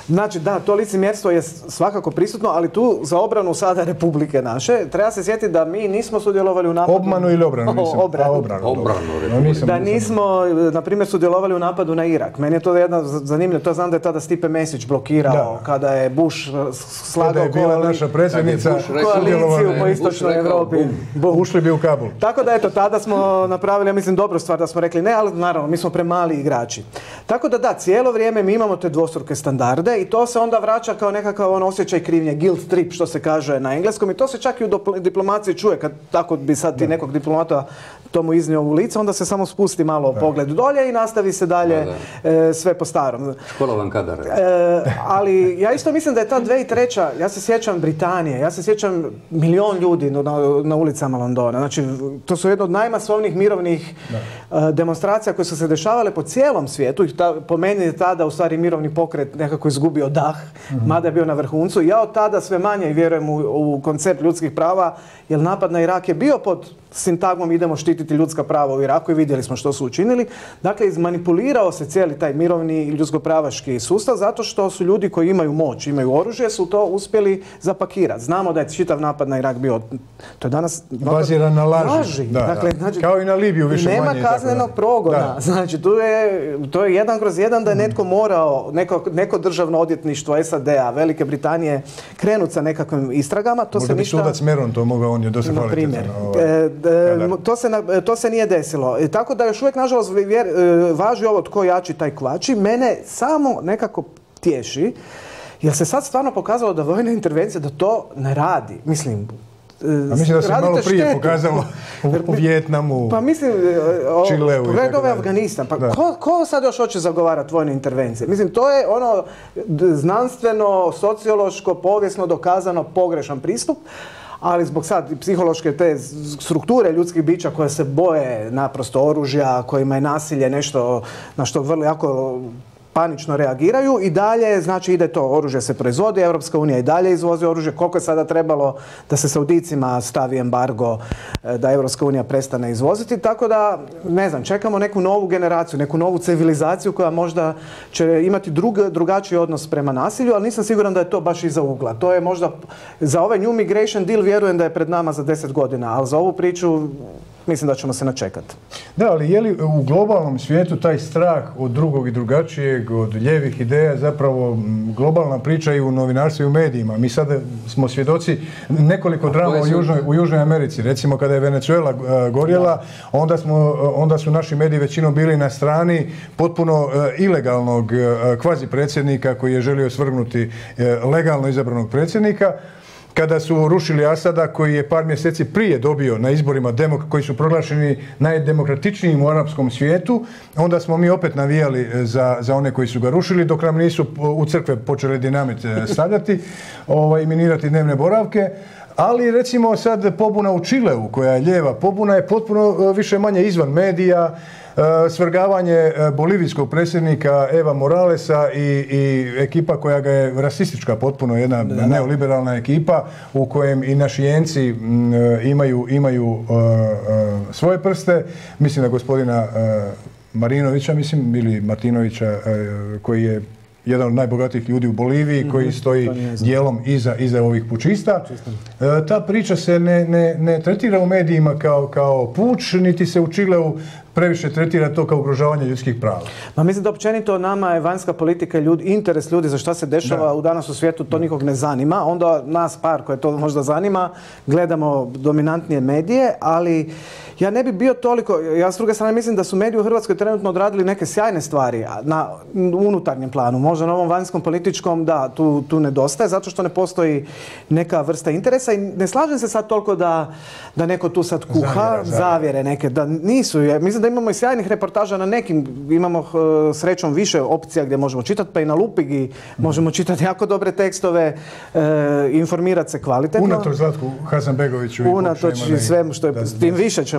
Znači, da, to licemjerstvo je svakako prisutno, ali tu za obranu sada Republike naše, treba se sjetiti da mi nismo sudjelovali u napadu... Obmanu ili obranu? Nisam, obranu. A, obranu. Obranu, No, nisam, da nisam. nismo, na primjer, sudjelovali u napadu na Irak. Meni je to jedna zanimljivo, to znam da je tada Stipe Mesić blokirao, Da. kada je Bush slagao Kada je bila koali- naša predsjednica, Kad je Bush rekao- koaliciju sudjelovali- po istočnoj Bush rekao, Europi. bum. Bum. ušli bi u Kabul. Tako da eto, tada smo napravili, ja mislim, dobru stvar da smo rekli ne, ali naravno, mi smo premali igrači. Tako da da, cijelo vrijeme mi imamo te dvostruke standarde i to se onda vraća kao nekakav on osjećaj krivnje, guilt trip, što se kaže na engleskom, i to se čak i u dopl- diplomaciji čuje, kad tako bi sad ti nekog diplomata tomu iznio u lice, onda se samo spusti malo pogled dolje i nastavi se dalje Da, e, sve po starom. Školovan kadar. E, ali ja isto mislim da je ta dvije tisuće treća, ja se sjećam Britanije, ja se sjećam milion ljudi na, na ulicama Londona. Znači, to su jedno od najmasovnijih mirovnih e, demonstracija koje su se dešavale po cijelom svijetu. I ta, po meni je tada u stvari mirovni pokret nekako izgubio dah, mada je bio na vrhuncu. Ja od tada sve manje vjerujem u, u koncept ljudskih prava, jer napad na Irak je bio pod sintagmom idemo štititi ljudska prava u Iraku i vidjeli smo što su učinili. Dakle, izmanipulirao se cijeli taj mirovni i ljudskopravaški sustav zato što su ljudi koji imaju moć, imaju oružje, su to uspjeli zapakirati. Znamo da je čitav napad na Irak bio, to je danas... Baziran na laži. laži. Da, Dakle, da. znači, Kao i na Libiju više nema manje i tako kaznenog dalje. progona. Da. Znači, tu je, to je jedan kroz jedan da je netko morao, neko, neko državno odvjetništvo S A D-a, Velike Britanije, krenuti sa nekakvim istragama. To Možda se bi ništa... sudac Meron to mogao, on je dosta Na kvalitetan. primjer, ovaj, E, d- kadar. to, se na- to se nije desilo. E, tako da još uvijek, nažalost, vjer, e, važi ovo tko jači taj kvači. Mene samo nekako tješi, jer se sad stvarno pokazalo da vojna intervencija, da to ne radi. Mislim, e, A mislim da se radite malo prije štetu. pokazalo u, u Vijetnamu. Pa mislim, e, o, Čileu i pogledaj tako ovaj dalje. Afganistan, pa Da. ko, ko sad još hoće zagovarati vojne intervencije? Mislim, to je ono d- znanstveno, sociološko, povijesno dokazano pogrešan pristup, ali zbog sad i psihološke te z- strukture ljudskih bića koje se boje naprosto oružja, kojima je nasilje nešto na što vrlo jako panično reagiraju i dalje, znači ide to, oružje se proizvodi, Europska unija i dalje izvozi oružje. Koliko je sada trebalo da se Saudicima stavi embargo, e, da Europska unija prestane izvoziti, tako da, ne znam, čekamo neku novu generaciju, neku novu civilizaciju koja možda će imati drug, drugačiji odnos prema nasilju, ali nisam siguran da je to baš iza ugla. To je možda, za ovaj New Migration Deal vjerujem da je pred nama za deset godina, ali za ovu priču mislim da ćemo se načekati. Da, ali je li u globalnom svijetu taj strah od drugog i drugačijeg, od lijevih ideja zapravo m, globalna priča i u novinarstvu i u medijima? Mi sada smo svjedoci nekoliko drama koje u su- Južnoj, u Južnoj Americi. Recimo kada je Venezuela e, gorjela, onda, smo, onda su naši mediji većinom bili na strani potpuno e, ilegalnog e, kvazi predsjednika koji je želio svrgnuti e, legalno izabranog predsjednika. Kada su rušili Asada koji je par mjeseci prije dobio na izborima demok- koji su proglašeni najdemokratičnijim u arapskom svijetu, onda smo mi opet navijali za, za one koji su ga rušili dok nam nisu u crkve počeli dinamit e, stavljati ovaj, i minirati dnevne boravke. Ali recimo sad pobuna u Čileu koja je lijeva pobuna je potpuno e, više manje izvan medija. E, svrgavanje e, bolivijskog predsjednika Eva Moralesa i, i ekipa koja ga je rasistička potpuno, jedna neoliberalna ekipa u kojem i našijenci m, e, imaju, imaju e, e, svoje prste. Mislim da gospodina e, Marinovića, mislim, ili Martinovića, e, koji je jedan od najbogatijih ljudi u Boliviji, koji stoji dijelom iza, iza ovih pučista. E, ta priča se ne, ne, ne tretira u medijima kao, kao puč, niti se u Čileu previše tretira to kao ugrožavanje ljudskih prava. Ma mislim da općenito nama je vanjska politika, ljudi, interes ljudi za šta se dešava Da. u danas u svijetu, to nikog ne zanima. Onda nas par koje to možda zanima, gledamo dominantnije medije, ali ja ne bi bio toliko, ja s druge strane mislim da su mediji u Hrvatskoj trenutno odradili neke sjajne stvari a na unutarnjem planu, možda na ovom vanjskom političkom, da, tu, tu nedostaje, zato što ne postoji neka vrsta interesa i ne slažem se sad toliko da, da neko tu sad kuha, Zavjere, zavjere. zavjere neke, da nisu, ja mislim da imamo i sjajnih reportaža na nekim, imamo eh, srećom više opcija gdje možemo čitati, pa i na Lupigi možemo čitati jako dobre tekstove, eh, informirati se kvalitetno. Unatoč Zlatku Hasanbegoviću i Unatoč pokušajima i da ih- svemu što je, da- s tim da više ćemo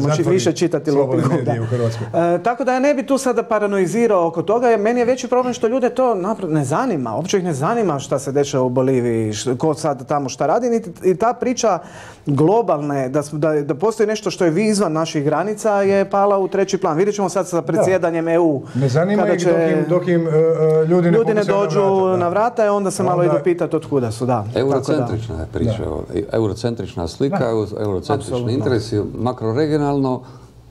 zatvori više čitati slobodne Lupigu. medije u Hrvatskoj. E, tako da ja ne bi tu sada paranoizirao oko toga, jer meni je veći problem što ljude to napr- ne zanima. Uopće ih ne zanima šta se dešava u Boliviji, što, ko sad tamo šta radi. Niti, i ta priča globalne, da, da, da postoji nešto što je izvan naših granica, je pala u treći plan. Vidjet ćemo sad sa predsjedanjem E U. Ne zanima ih će, dok im, dok im uh, ljudi ne, ljudi ne dođu na vrata, na vrata i onda se onda, malo idu pitati od kuda su. Da. Eurocentrična je priča, da. Eurocentrična slika, da. Eurocentrični Absolutno. Interesi, makroregionalno,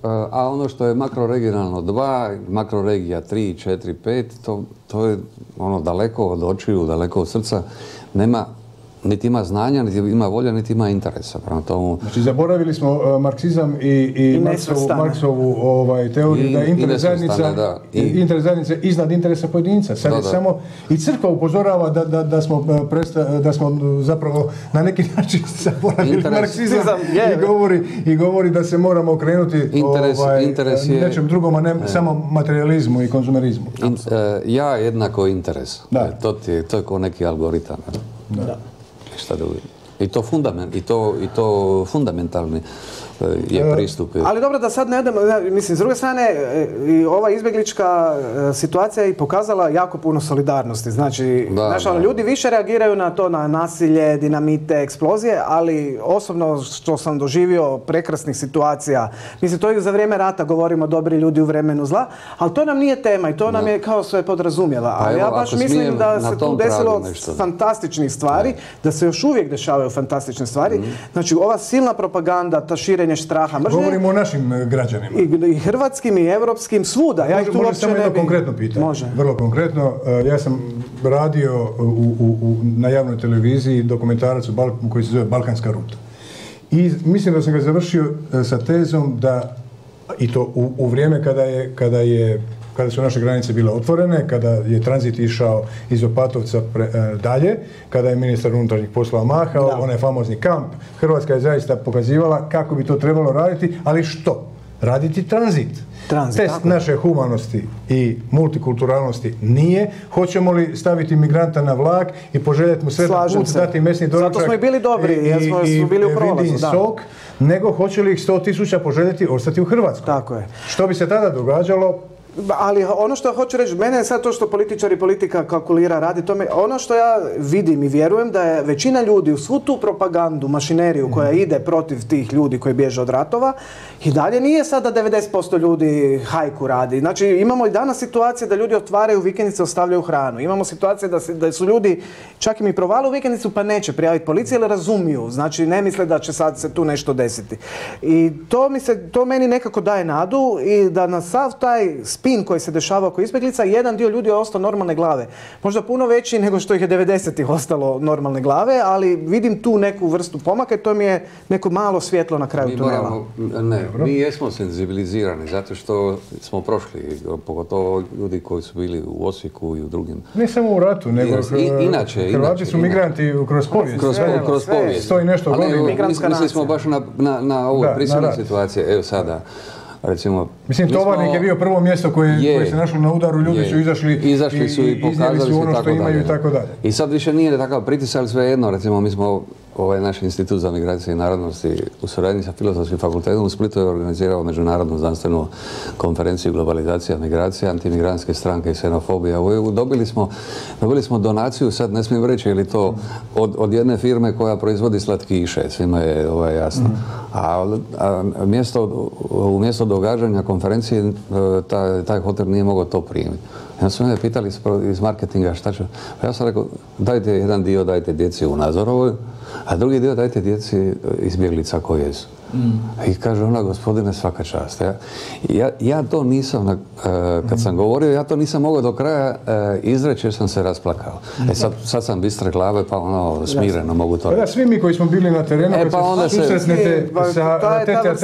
a ono što je makroregionalno dva, makroregija tri, četiri, pet, to, to je ono daleko od očiju, daleko od srca, nema niti ima znanja, niti ima volja, niti ima interesa. Prema tomu... Znači, zaboravili smo uh, marksizam i, i, I Marksovu, Marksovu ovaj, teoriju I, da je interes zajednica, da. I, interes zajednice iznad interesa pojedinca. Sad da, je da. samo i crkva upozorava da, da, da, smo, presta, da smo zapravo na neki način zaboravili interes. marksizam i govori, i govori da se moramo okrenuti interes, ovaj, interes je, nečem drugom, a ne, ne samo materializmu i konzumerizmu. In, uh, ja jednako interes. Da. To, ti, to je kao neki algoritam. Da. da. Šta da uvijek. I to, fundament, i to, i to fundamentalni je pristup. Ali dobro da sad ne idemo, mislim, s druge strane, i ova izbjeglička situacija je pokazala jako puno solidarnosti. Znači, da, znaš, ono, ljudi više reagiraju na to, na nasilje, dinamite, eksplozije, ali osobno što sam doživio prekrasnih situacija, mislim, to i za vrijeme rata govorimo dobri ljudi u vremenu zla, ali to nam nije tema i to nam da. je kao sve podrazumijeva. Ali evo, ja baš mislim da se tu desilo fantastičnih stvari, da. da se još uvijek dešavaju fantastične stvari. Mm. Znači, ova silna propaganda, ta širenje straha, mržnje. Govorimo o našim građanima. I, i hrvatskim i europskim, svuda. Ja može, ih tu može samo jedno bi... konkretno pitanje. Može. Vrlo konkretno. Ja sam radio u, u, u, na javnoj televiziji dokumentarac koji se zove Balkanska ruta. I mislim da sam ga završio sa tezom da, i to u, u vrijeme kada je, kada je kada su naše granice bile otvorene, kada je tranzit išao iz Opatovca pre, e, dalje, kada je ministar unutarnjih poslova mahao, da. onaj famozni kamp, Hrvatska je zaista pokazivala kako bi to trebalo raditi, ali što? Raditi tranzit. Tranzit Test tako. naše humanosti i multikulturalnosti nije. Hoćemo li staviti migranta na vlak i poželjeti mu sretan put, dati mesni doručak Zato smo i bili dobri, i, jer smo, i, smo bili u prolazu. Da. Sok, nego hoće li ih sto tisuća poželjeti ostati u Hrvatskoj. Tako je. Što bi se tada događalo? Ali ono što hoću reći, mene je sad to što političari i politika kalkulira, radi tome, ono što ja vidim i vjerujem da je većina ljudi u svu tu propagandu, mašineriju koja ide protiv tih ljudi koji bježe od ratova, i dalje nije sada devedeset posto ljudi hajku radi. Znači imamo i danas situacije da ljudi otvaraju vikendice, ostavljaju hranu. Imamo situacije da, se, da su ljudi čak i mi provale u vikendicu pa neće prijaviti policiji, ali razumiju. Znači ne misle da će sad se tu nešto desiti. I to, mi se, to meni nekako daje nadu i da na sav taj spin koji se dešava oko izbjeglica, jedan dio ljudi je ostao normalne glave. Možda puno veći nego što ih je devedesetih ostalo normalne glave, ali vidim tu neku vrstu pomaka i to mi je neko malo svjetlo na kraju tunela. Ne, mi jesmo senzibilizirani zato što smo prošli, pogotovo ljudi koji su bili u Osijeku i u drugim. Ne samo u ratu, nego I, inače, Hrvati inače, su migranti kroz povijest. Kroz, sve, kroz povijest. Stoji nešto godina. Mislili smo baš na, na, na ovo prisutne situacije. Evo sada. Recimo, Mislim, Tovarnik je bio prvo mjesto koje, je, koje se našlo na udaru, ljudi je, su izašli, izašli su i, i pokazali su ono što imaju i tako dalje. I sad više nije takav pritisak, sve jedno, recimo mi smo, ovaj naš institut za migracije i narodnosti u suradnji sa Filozofskim fakultetom u Splitu je organizirao međunarodnu znanstvenu konferenciju globalizacija, migracija, antimigrantske stranke i ksenofobija. U E U dobili smo, dobili smo donaciju, sad ne smijem reći je li to od, od jedne firme koja proizvodi slatkiše, svima je ovaj, jasno. Mm. A, a mjesto, umjesto događanja konferencije taj, taj hotel nije mogao to primiti. Ja su mene pitali iz marketinga šta će. Pa ja sam rekao, dajte jedan dio, dajte djeci u Nazorovoj, a drugi dio dajte djeci izbjeglica koji jesu. Mm. I kaže ona, gospodine, svaka čast. Ja, ja, ja to nisam, uh, kad sam govorio, ja to nisam mogao do kraja uh, izreći jer sam se rasplakao. Mm. E sad, sad sam bistre glave, pa ono, smireno mogu to reći. Da, svi mi koji smo bili na terenu, e, pa kad se susretnete sa,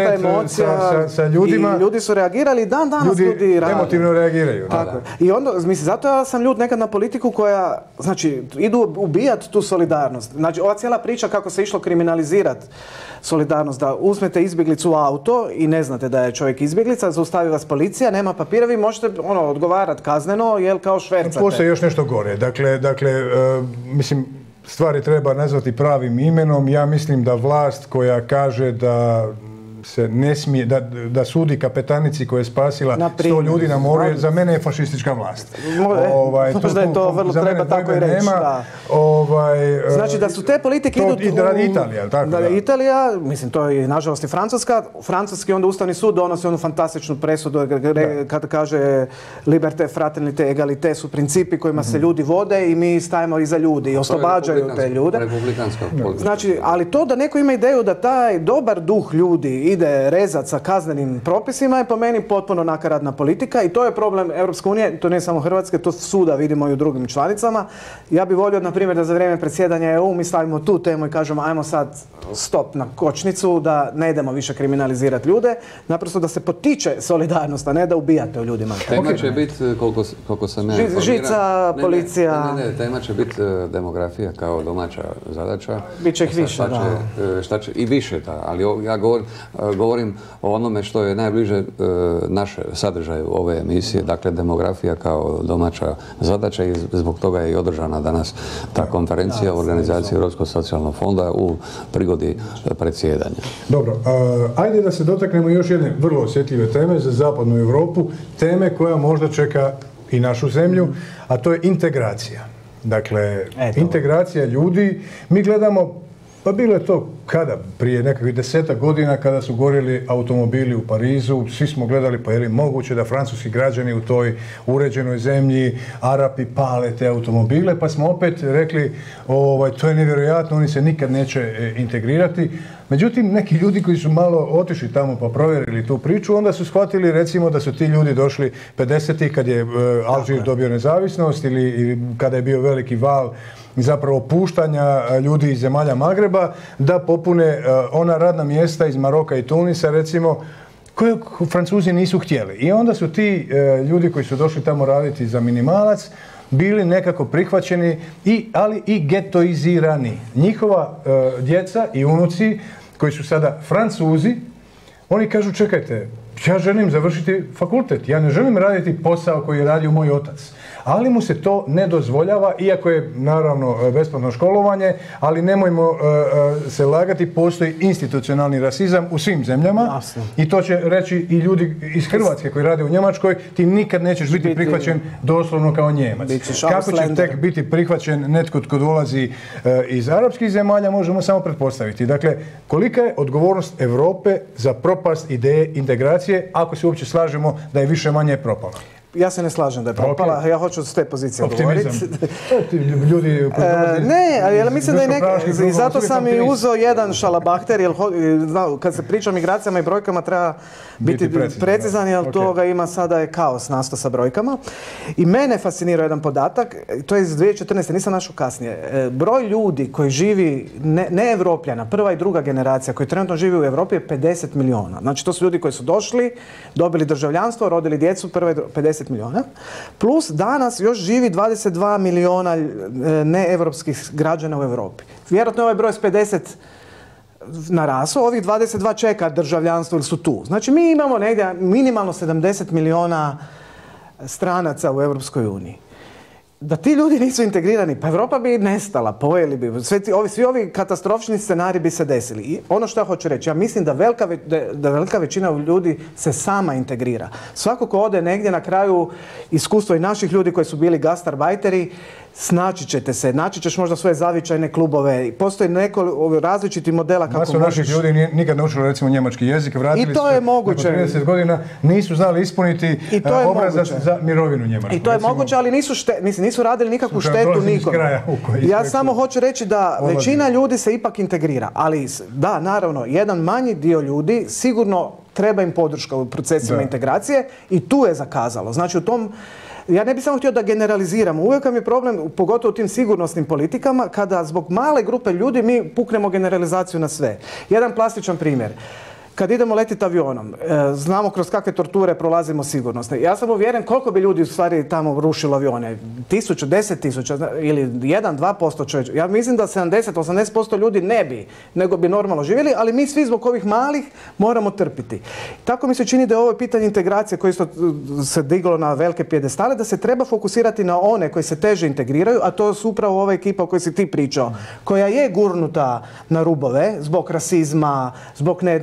sa, sa ljudima, i ljudi su reagirali, dan danas ljudi, ljudi rade. Emotivno reagiraju. Tako da. I onda, mislim, zato ja sam ljud nekad na politiku koja, znači, idu ubijati tu solidarnost. Znači, ova cijela priča kako se išlo kriminalizirati solidarnost, da uzmete izbjeglicu u auto i ne znate da je čovjek izbjeglica, zaustavi vas policija, nema papira, vi možete ono, odgovarati kazneno, jel kao švercate. Postoji još nešto gore. Dakle, dakle uh, mislim, stvari treba nazvati pravim imenom. Ja mislim da vlast koja kaže da se ne smije, da, da sudi kapetanici koja je spasila sto ljudi na moru, jer za mene je fašistička vlast. Ovaj, možda je to vrlo treba tako i reći. Ovaj, znači da su te politike to, idu... I da Italija, tako da. Da. Italija, mislim, to je nažalost i Francuska. Francuski onda Ustavni sud donosi onu fantastičnu presudu kada kaže liberte, fraternite, egalite su principi kojima se ljudi vode i mi stajemo iza ljudi i oslobađaju te ljude. Znači, ali to da neko ima ideju da taj dobar duh ljudi ide rezat sa kaznenim propisima je po meni potpuno nakaradna politika i to je problem Europske unije, to ne samo Hrvatske, to svuda vidimo i u drugim članicama. Ja bih volio, na primjer, da za vrijeme predsjedanja E U mi stavimo tu temu i kažemo ajmo sad stop na kočnicu, da ne idemo više kriminalizirati ljude, naprosto da se potiče solidarnost, a ne da ubijate u ljudima. Tema će biti, koliko, koliko sam ja informiran... Žica, ne, policija... Ne, ne, ne, tema će biti demografija kao domaća zadaća. Biće ih više, šta će, da. Šta će, I više, da, ali ja govor, govorim o onome što je najbliže naše sadržaju ove emisije, dakle demografija kao domaća zadaća i zbog toga je i održana danas ta konferencija u organizaciji Europskog socijalnog fonda u prigodi predsjedanja. Dobro, a, ajde da se dotaknemo još jedne vrlo osjetljive teme za zapadnu Europu, teme koja možda čeka i našu zemlju, a to je integracija. Dakle, Eto. integracija ljudi, mi gledamo, pa bilo je to kada? Prije nekakvih desetak godina kada su gorjeli automobili u Parizu, svi smo gledali pa je li moguće da francuski građani u toj uređenoj zemlji, Arapi pale te automobile, pa smo opet rekli ovaj, to je nevjerojatno, oni se nikad neće e, integrirati. Međutim, neki ljudi koji su malo otišli tamo pa provjerili tu priču, onda su shvatili recimo da su ti ljudi došli pedesetih kad je e, Alžir dobio nezavisnost ili, ili kada je bio veliki val zapravo puštanja ljudi iz zemalja Magreba da popune ona radna mjesta iz Maroka i Tunisa recimo koje Francuzi nisu htjeli. I onda su ti ljudi koji su došli tamo raditi za minimalac bili nekako prihvaćeni, i, ali i getoizirani. Njihova djeca i unuci koji su sada Francuzi, oni kažu čekajte, ja želim završiti fakultet, ja ne želim raditi posao koji je radio moj otac. Ali mu se to ne dozvoljava, iako je naravno besplatno školovanje, ali nemojmo uh, uh, se lagati, postoji institucionalni rasizam u svim zemljama. Jasno. I to će reći i ljudi iz Hrvatske koji rade u Njemačkoj, ti nikad nećeš biti, biti prihvaćen doslovno kao Njemac. Kako će tek biti prihvaćen netko tko dolazi uh, iz arapskih zemalja, možemo samo pretpostaviti. Dakle, kolika je odgovornost Europe za propast ideje integracije, ako se uopće slažemo da je više manje propala? Ja se ne slažem da je propala, okay. Ja hoću s te pozicije govoriti. Ljudi koji e, ne, ali ja mislim da je neka... I zato sam i uzeo jedan šalabahter, jer kad se priča o migracijama i brojkama treba biti, biti precizan, precizan jer okay. toga ima sada je kaos nastao sa brojkama. I mene fascinira jedan podatak, to je iz dvije tisuće četrnaeste. Nisam našao kasnije. Broj ljudi koji živi, ne, ne Evropljana, prva i druga generacija koji trenutno živi u Europi je pedeset milijuna. Znači to su ljudi koji su došli, dobili državljanstvo, rodili djecu, prva i druga, pedeset milijuna. Plus danas još živi dvadeset dva milijuna neevropskih građana u Europi. Vjerojatno je ovaj broj s pedeset narasao, ovih dvadeset dva čeka državljanstvo ili su tu. Znači mi imamo negdje minimalno sedamdeset milijuna stranaca u Europskoj uniji. Da ti ljudi nisu integrirani, pa Europa bi nestala, pojeli bi, sve ti, ovi, svi ovi katastrofični scenariji bi se desili. I ono što ja hoću reći, ja mislim da velika, da, da velika većina ljudi se sama integrira. Svako ko ode negdje, na kraju iskustvo i naših ljudi koji su bili gastarbajteri, snaći ćete se, naći ćeš možda svoje zavičajne klubove. Postoji neko različiti modela kako Masu možeš... naših ljudi nikad ne učili recimo njemački jezik, vratili I to je su moguće. nakon trideset godina, nisu znali ispuniti obrazac za mirovinu njemačku. I to je recimo, moguće, ali nisu, šte, mislim, nisu radili nikakvu štetu nikome. Ja samo hoću reći da Olazi. većina ljudi se ipak integrira, ali da, naravno, jedan manji dio ljudi sigurno treba im podrška u procesima da. integracije i tu je zakazalo. Znači u tom ja ne bih samo htio da generaliziramo. Uvijek mi je problem, pogotovo u tim sigurnosnim politikama, kada zbog male grupe ljudi mi puknemo generalizaciju na sve. Jedan plastičan primjer. Kad idemo letiti avionom, znamo kroz kakve torture prolazimo sigurnosne. Ja sam uvjeren koliko bi ljudi u stvari tamo rušilo avione. Tisuću, deset tisuća ili jedan, dva posto čovječ. Ja mislim da sedamdeset, osamdeset posto ljudi ne bi, nego bi normalno živjeli, ali mi svi zbog ovih malih moramo trpiti. Tako mi se čini da je ovo pitanje integracije koje se diglo na velike pjedestale, da se treba fokusirati na one koji se teže integriraju, a to su upravo ova ekipa o kojoj si ti pričao, koja je gurnuta na rubove zbog rasizma, zbog nejednakosti,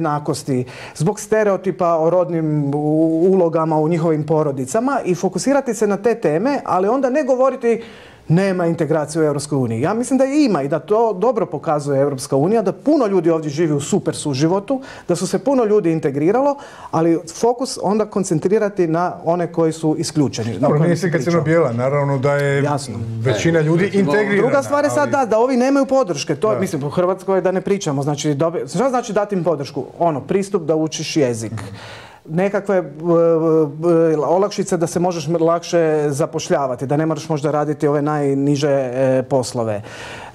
jednakosti, zbog stereotipa o rodnim ulogama u njihovim porodicama i fokusirati se na te teme, ali onda ne govoriti nema integracije u Europskoj uniji. Ja mislim da je ima i da to dobro pokazuje Europska unija, da puno ljudi ovdje živi u super suživotu, da su se puno ljudi integriralo, ali fokus onda koncentrirati na one koji su isključeni. Dobro, nije slika crno-bijela, naravno da je Jasno. većina ljudi integrirana. Druga stvar je sad da, da ovi nemaju podrške. To, mislim, u Hrvatskoj da ne pričamo. Znači, dobi, šta znači dati im podršku? Ono, pristup da učiš jezik. Nekakve uh, uh, olakšice da se možeš lakše zapošljavati, da ne moraš možda raditi ove najniže e, poslove. E,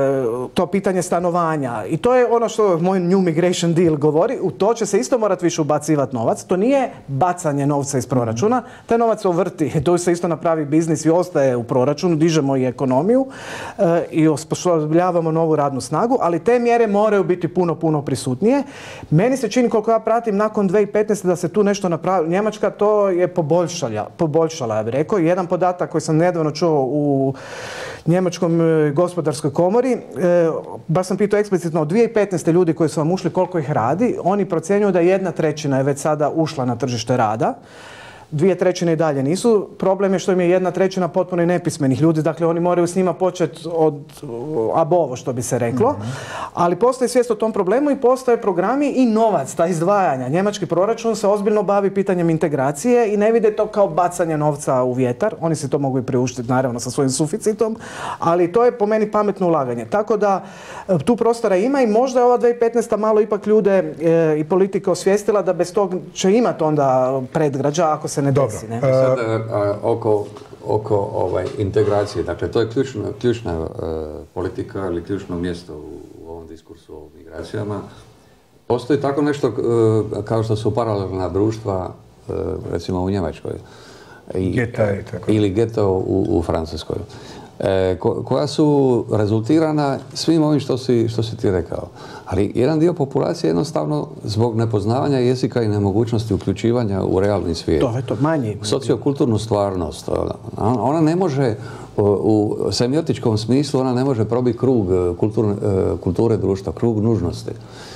to pitanje stanovanja. I to je ono što moj New Migration Deal govori. U to će se isto morati više ubacivati novac. To nije bacanje novca iz proračuna. Taj novac se uvrti. Tu se isto napravi biznis i ostaje u proračunu. Dižemo i ekonomiju e, i osposobljavamo novu radnu snagu. Ali te mjere moraju biti puno, puno prisutnije. Meni se čini, koliko ja pratim, nakon dvije tisuće petnaeste da se tu nešto napravi. Njemačka to je poboljšala, poboljšala, ja bih rekao. Jedan podatak koji sam nedavno čuo u Njemačkom gospodarskoj komori, e, baš sam pitao eksplicitno od dvije tisuće petnaeste ljudi koji su vam ušli, koliko ih radi, oni procjenjuju da jedna trećina je već sada ušla na tržište rada. Dvije trećine i dalje nisu. Problem je što im je jedna trećina potpuno i nepismenih ljudi, dakle oni moraju s njima početi od abovo, što bi se reklo. Mm-hmm. Ali postoji svijest o tom problemu i postoje programi i novac, ta izdvajanja. Njemački proračun se ozbiljno bavi pitanjem integracije i ne vide to kao bacanje novca u vjetar. Oni se to mogu i priuštiti, naravno, sa svojim suficitom, ali to je po meni pametno ulaganje. Tako da tu prostora ima i možda je ova dvije tisuće petnaesta malo ipak ljude e, i politike osvijestila da bez tog će imati onda predgrađa ako se ne desi. Ne? Sad, a, oko, oko ovaj, integracije, dakle to je ključna, ključna uh, politika ili ključno mjesto u, u ovom diskursu o migracijama. Postoji tako nešto uh, kao što su paralelna društva, uh, recimo u Njemačkoj. I, Geta i tako. Ili geto u, u Francuskoj. E, ko, koja su rezultirana svim ovim što si, što si ti rekao. Ali jedan dio populacije jednostavno zbog nepoznavanja jezika i nemogućnosti uključivanja u realni svijet. To je to, manji. Sociokulturnu stvarnost. Ona, ona ne može, u semiotičkom smislu, ona ne može probiti krug kulturne, kulture društva, krug nužnosti.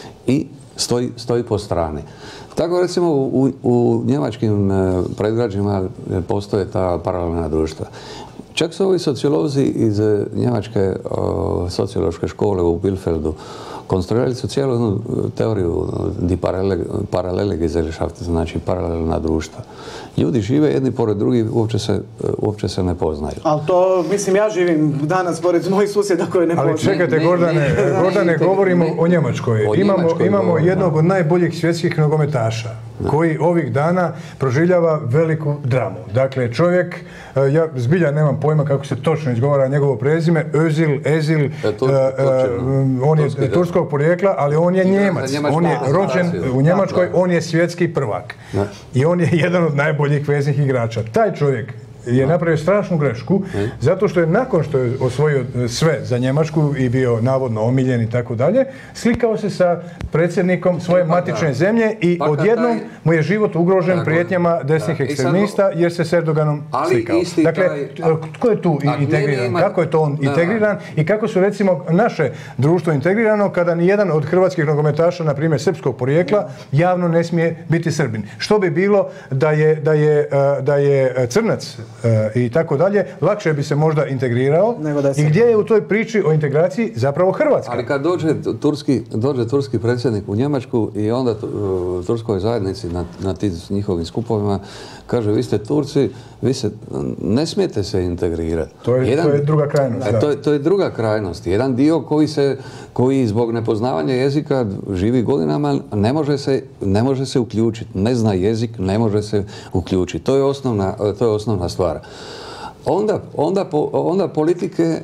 I stoji, stoji po strani. Tako recimo u, u njemačkim predgrađima postoje ta paralelna društva. Čak su ovi sociolozi iz njemačke o, sociološke škole u Bielefeldu konstruirali su cijelu jednu teoriju di paralele Gesellschaft, znači paralelna društva. Ljudi žive jedni pored drugih, uopće se, uopće se ne poznaju. Ali to, mislim, ja živim danas pored mojih susjeda koje ne poznaju. Ali čekajte, Gordane, ne, ne, Gordane ne, govorimo ne, o Njemačkoj. O imamo Njemačkoj imamo govorimo. jednog od najboljih svjetskih nogometaša, ne. koji ovih dana proživljava veliku dramu. Dakle, čovjek, ja zbilja nemam pojma kako se točno izgovara njegovo prezime, Özil, Ezil, e, to, to, to, on je turski, turskog porijekla, ali on je Njemac. On je rođen u Njemačkoj, on je svjetski prvak. Ne. I on je jedan od najboljih veznih igrača. Taj čovjek je napravio strašnu grešku, zato što je nakon što je osvojio sve za Njemačku i bio navodno omiljen i tako dalje, slikao se sa predsjednikom svoje matične zemlje i odjednom mu je život ugrožen prijetnjama desnih ekstremista jer se s Erdoganom slikao. Dakle, tko je tu integriran? Kako je to on integriran i kako su recimo naše društvo integrirano kada nijedan od hrvatskih nogometaša, na primjer srpskog porijekla, javno ne smije biti Srbin? Što bi bilo da je, da je, da je Crnac i tako dalje, lakše bi se možda integrirao. I gdje je u toj priči o integraciji zapravo Hrvatska? Ali kad dođe turski, dođe turski predsjednik u Njemačku i onda u turskoj zajednici na, na tim njihovim skupovima kaže, vi ste Turci, vi se ne smijete se integrirati. To je, Jedan, to je druga krajnost. Da. To, je, to je druga krajnost. Jedan dio koji se, koji zbog nepoznavanja jezika živi godinama, ne može se, ne može se uključiti. Ne zna jezik, ne može se uključiti. To je osnovna, to je osnovna stvar. Onda, onda, onda politike,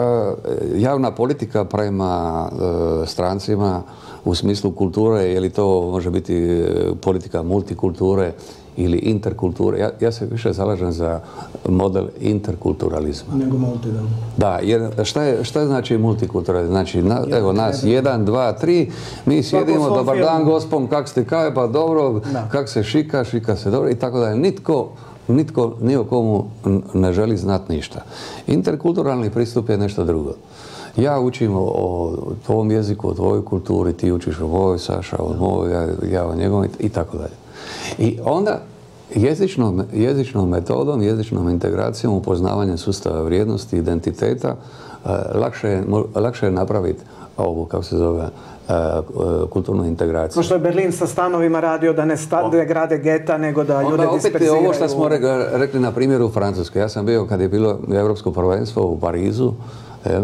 javna politika prema strancima u smislu kulture, je li to može biti politika multikulture ili interkulture. Ja, ja se više zalažem za model interkulturalizma. Nego multidal. Da, jer šta je, šta znači multikulturalizam? Znači, na, evo nas, jedan, dva, tri, mi sjedimo, dobar dan, gospon, kak ste kaj, pa dobro, kak se šika, šika se dobro i tako dalje. Nitko nitko ni o komu ne želi znati ništa. Interkulturalni pristup je nešto drugo. Ja učim o, o tvom jeziku, o tvojoj kulturi, ti učiš o mojoj, Saša, o mojoj, ja, ja o njegovoj i tako dalje. I onda jezičnom, jezičnom metodom, jezičnom integracijom, upoznavanjem sustava vrijednosti, identiteta, lakše je, lakše je napraviti ovu, kako se zove, kulturnu integraciju. Kao što je Berlin sa stanovima radio da ne stade grade geta, nego da ljude disperziraju. Opet ovo što smo rekli na primjeru Francuske. Ja sam bio kad je bilo Europsko prvenstvo u Parizu, jel,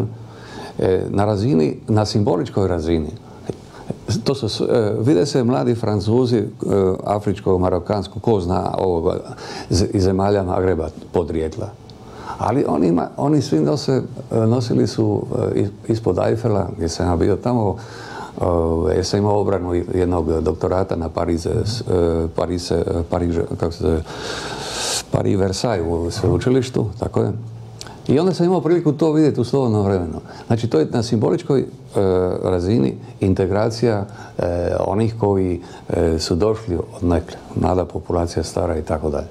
na razini, na simboličkoj razini. To su, vide se mladi Francuzi afričkog, marokanskog, ko zna ovoga, iz zemalja Magreba podrijetla. Ali oni, oni svi nose, nosili su ispod Eiffela, gdje sam ja bio tamo, jer sam imao obranu jednog doktorata na Parize, Parise, Pariže, kako se zove, Paris Versailles u sveučilištu, tako je. I onda sam imao priliku to vidjeti u slobodnom vremenu. Znači, to je na simboličkoj e, razini integracija e, onih koji e, su došli od nekle, mlada populacija, stara i tako dalje.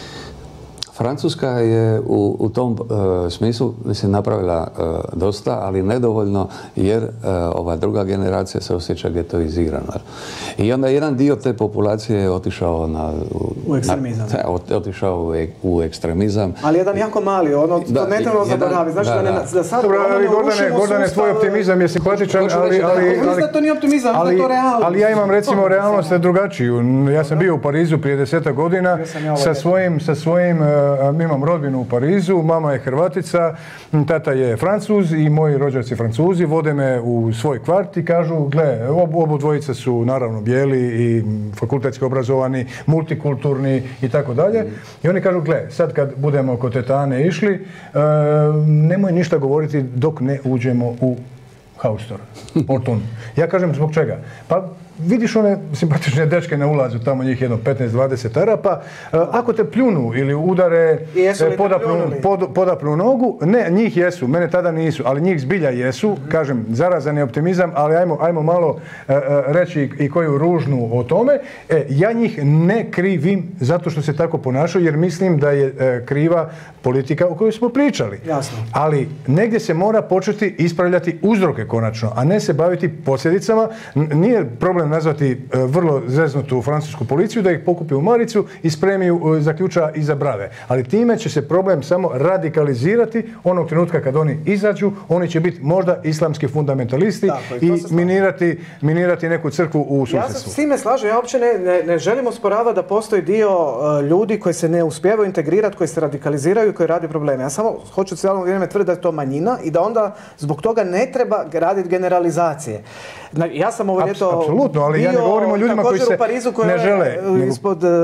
Francuska je u, u tom e, smislu, mislim, napravila e, dosta, ali nedovoljno, jer e, ova druga generacija se osjeća getoizirana. I onda jedan dio te populacije je otišao na... U, u ekstremizam. Na, ot, otišao u, u ekstremizam. Ali jedan jako mali, ono, da, to ne trebamo zaboraviti. Znači da, da, da, da sad Dobro, ali Gordane, Gordane, tvoj optimizam je simpatičan, ali... ali, ali, ali, ali to nije optimizam, ali, to je to realnost. Ali ja imam, recimo, realnost drugačiju. Ja sam bio u Parizu prije desetak godina sa svojim, sa svojim mi imam rodbinu u Parizu, mama je Hrvatica, tata je Francuz i moji rođaci Francuzi, vode me u svoj kvart i kažu, gle, ob, obo dvojice su naravno bijeli i fakultetski obrazovani, multikulturni i tako dalje. I oni kažu, gle, sad kad budemo kod tetane išli, e, nemoj ništa govoriti dok ne uđemo u haustor, portun. Ja kažem, zbog čega? Pa vidiš one simpatične dečke na ulazu, tamo njih jedno petnaest dvadeset Arapa, ako te pljunu ili udare, podapnu, pod, podapnu nogu, ne, njih jesu, mene tada nisu, ali njih zbilja jesu, kažem, zarazan je optimizam, ali ajmo, ajmo malo uh, reći i koju ružnu o tome. E, ja njih ne krivim zato što se tako ponašaju, jer mislim da je uh, kriva politika o kojoj smo pričali. Jasno. Ali negdje se mora početi ispravljati uzroke konačno, a ne se baviti posljedicama. Nije problem nazvati vrlo zeznutu francusku policiju da ih pokupi u maricu i spremi za ključa iza brave. Ali time će se problem samo radikalizirati onog trenutka kad oni izađu, oni će biti možda islamski fundamentalisti tako, i, i minirati, minirati neku crkvu u susjedstvu. Ja se s time slažem, ja uopće ne, ne, ne želim osporavati da postoji dio uh, ljudi koji se ne uspijevaju integrirati, koji se radikaliziraju i koji radi probleme. Ja samo hoću cijelo vrijeme tvrditi da je to manjina i da onda zbog toga ne treba raditi generalizacije. Ja sam ovo ljeto apsolutno, ali ja ne govorim o ljudima koji se Parizu, koji ne žele. Ispod, uh,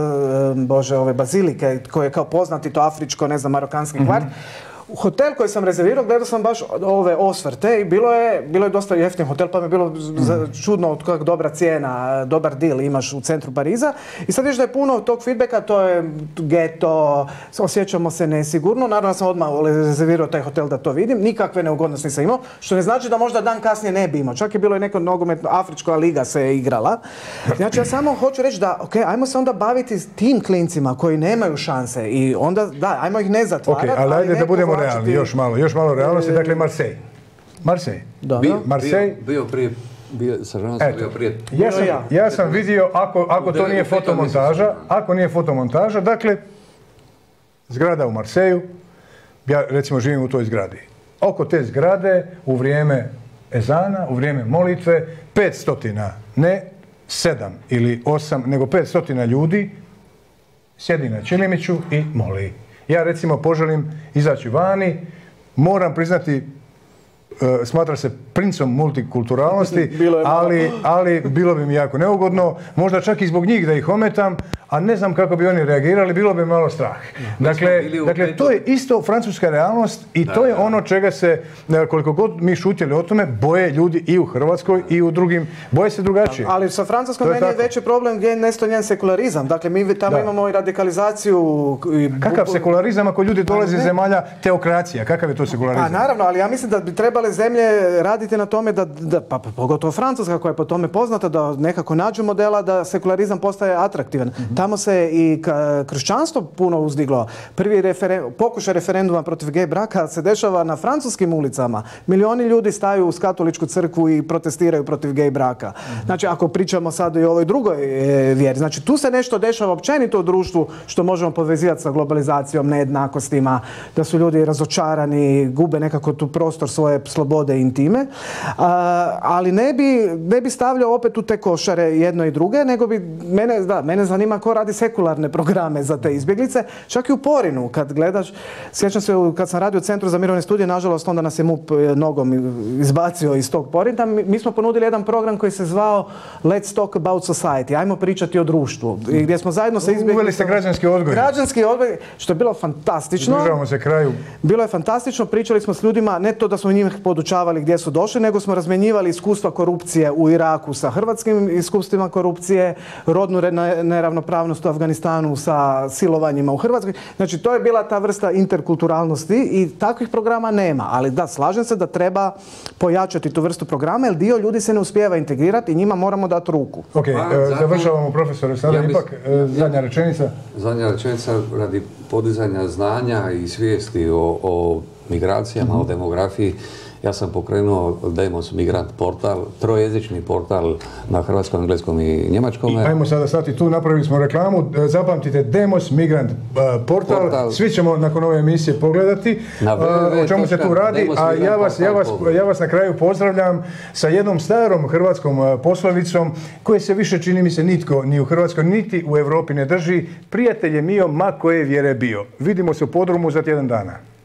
bože, ove bazilike, koje je kao poznati to afričko, ne znam, marokanski kvart. Mm-hmm. Hotel koji sam rezervirao, gledao sam baš ove osvrte i bilo je, bilo je dosta jeftin hotel, pa mi je bilo mm. čudno od kako dobra cijena, dobar deal imaš u centru Pariza. I sad vidiš da je puno tog feedbacka, to je geto, osjećamo se nesigurno. Naravno sam odmah rezervirao taj hotel da to vidim, nikakve neugodnosti nisam imao, što ne znači da možda dan kasnije ne bi imao. Čak je bilo i neko nogometno, afrička liga se je igrala. Znači ja samo hoću reći da, ok, ajmo se onda baviti tim klincima koji nemaju šanse i onda, da, ajmo ih ne zatvarati. Okay, ali ajde da budemo realni, još malo, još malo realnosti, dakle Marseille. Marseille. Bio, Marseille. Bio, bio prije, bio, sa ženom sam bio prije. Ja sam, ja sam vidio, ako, ako to nije fotomontaža, ako nije fotomontaža, dakle, zgrada u Marseillu, ja recimo živim u toj zgradi. Oko te zgrade, u vrijeme ezana, u vrijeme molitve, pet stotina, ne sedam ili osam, nego pet stotina ljudi sjedi na čilimiću i moli. Ja recimo poželim izaći vani, moram priznati, e, smatra se princom multikulturalnosti, ali, ali bilo bi mi jako neugodno, možda čak i zbog njih da ih ometam, a ne znam kako bi oni reagirali, bilo bi malo strah. Dakle, dakle to je isto francuska realnost i da, to je da. ono čega se, koliko god mi šutjeli o tome, boje ljudi i u Hrvatskoj i u drugim, boje se drugačije. Ali sa Francuskom meni je veći problem gdje je nesto njen sekularizam. Dakle, mi tamo da. imamo i radikalizaciju. I... Kakav sekularizam ako ljudi dolaze iz zemalja teokracija? Kakav je to sekularizam? A naravno, ali ja mislim da bi trebale zemlje raditi na tome da, da pa pogotovo Francuska koja je po tome poznata, da nekako nađu modela da sekularizam postaje atraktivan. Mm-hmm. Tamo se i kršćanstvo puno uzdiglo. Prvi referen, pokušaj referenduma protiv gej braka se dešava na francuskim ulicama. Milioni ljudi staju uz katoličku crkvu i protestiraju protiv gej braka. Znači, ako pričamo sad i o ovoj drugoj e, vjeri, znači tu se nešto dešava općenito u društvu što možemo povezivati sa globalizacijom, nejednakostima, da su ljudi razočarani, gube nekako tu prostor svoje slobode i intime. A, ali ne bi, ne bi stavljao opet u te košare jedno i druge, nego bi, mene, da, mene zanima ko radi sekularne programe za te izbjeglice, čak i u Porinu, kad gledaš, sjećam se kad sam radio u Centru za mirovne studije, nažalost onda nas je MUP nogom izbacio iz tog Porina, mi, mi smo ponudili jedan program koji se zvao Let's Talk About Society, ajmo pričati o društvu, i gdje smo zajedno sa izbjeglicama... Uveli ste građanski odgoj. Građanski odgoj, što je bilo fantastično. Državamo se kraju. Bilo je fantastično, pričali smo s ljudima, ne to da smo njih podučavali gdje su došli, nego smo razmjenjivali iskustva korupcije u Iraku sa hrvatskim iskustvima korupcije, rodnu neravnopravnost u Afganistanu sa silovanjima u Hrvatskoj. Znači, to je bila ta vrsta interkulturalnosti i takvih programa nema. Ali da, slažem se da treba pojačati tu vrstu programa, jer dio ljudi se ne uspijeva integrirati i njima moramo dati ruku. Ok, pa, završavamo, profesore, sada ja ipak ja, zadnja rečenica. Zadnja rečenica radi podizanja znanja i svijesti o, o migracijama, mm-hmm. o demografiji. Ja sam pokrenuo Demos Migrant portal, trojezični portal na hrvatskom, engleskom i njemačkom. I ajmo sada stati tu, napravili smo reklamu. Zapamtite Demos Migrant portal. portal. Svi ćemo nakon ove emisije pogledati uh, o čemu se tu radi. A ja vas, ja, vas, ja vas na kraju pozdravljam sa jednom starom hrvatskom poslovicom koje se više, čini mi se, nitko ni u Hrvatskoj niti u Europi ne drži. Prijatelje mio, ma koje vjere bio. Vidimo se u podrumu za tjedan dana.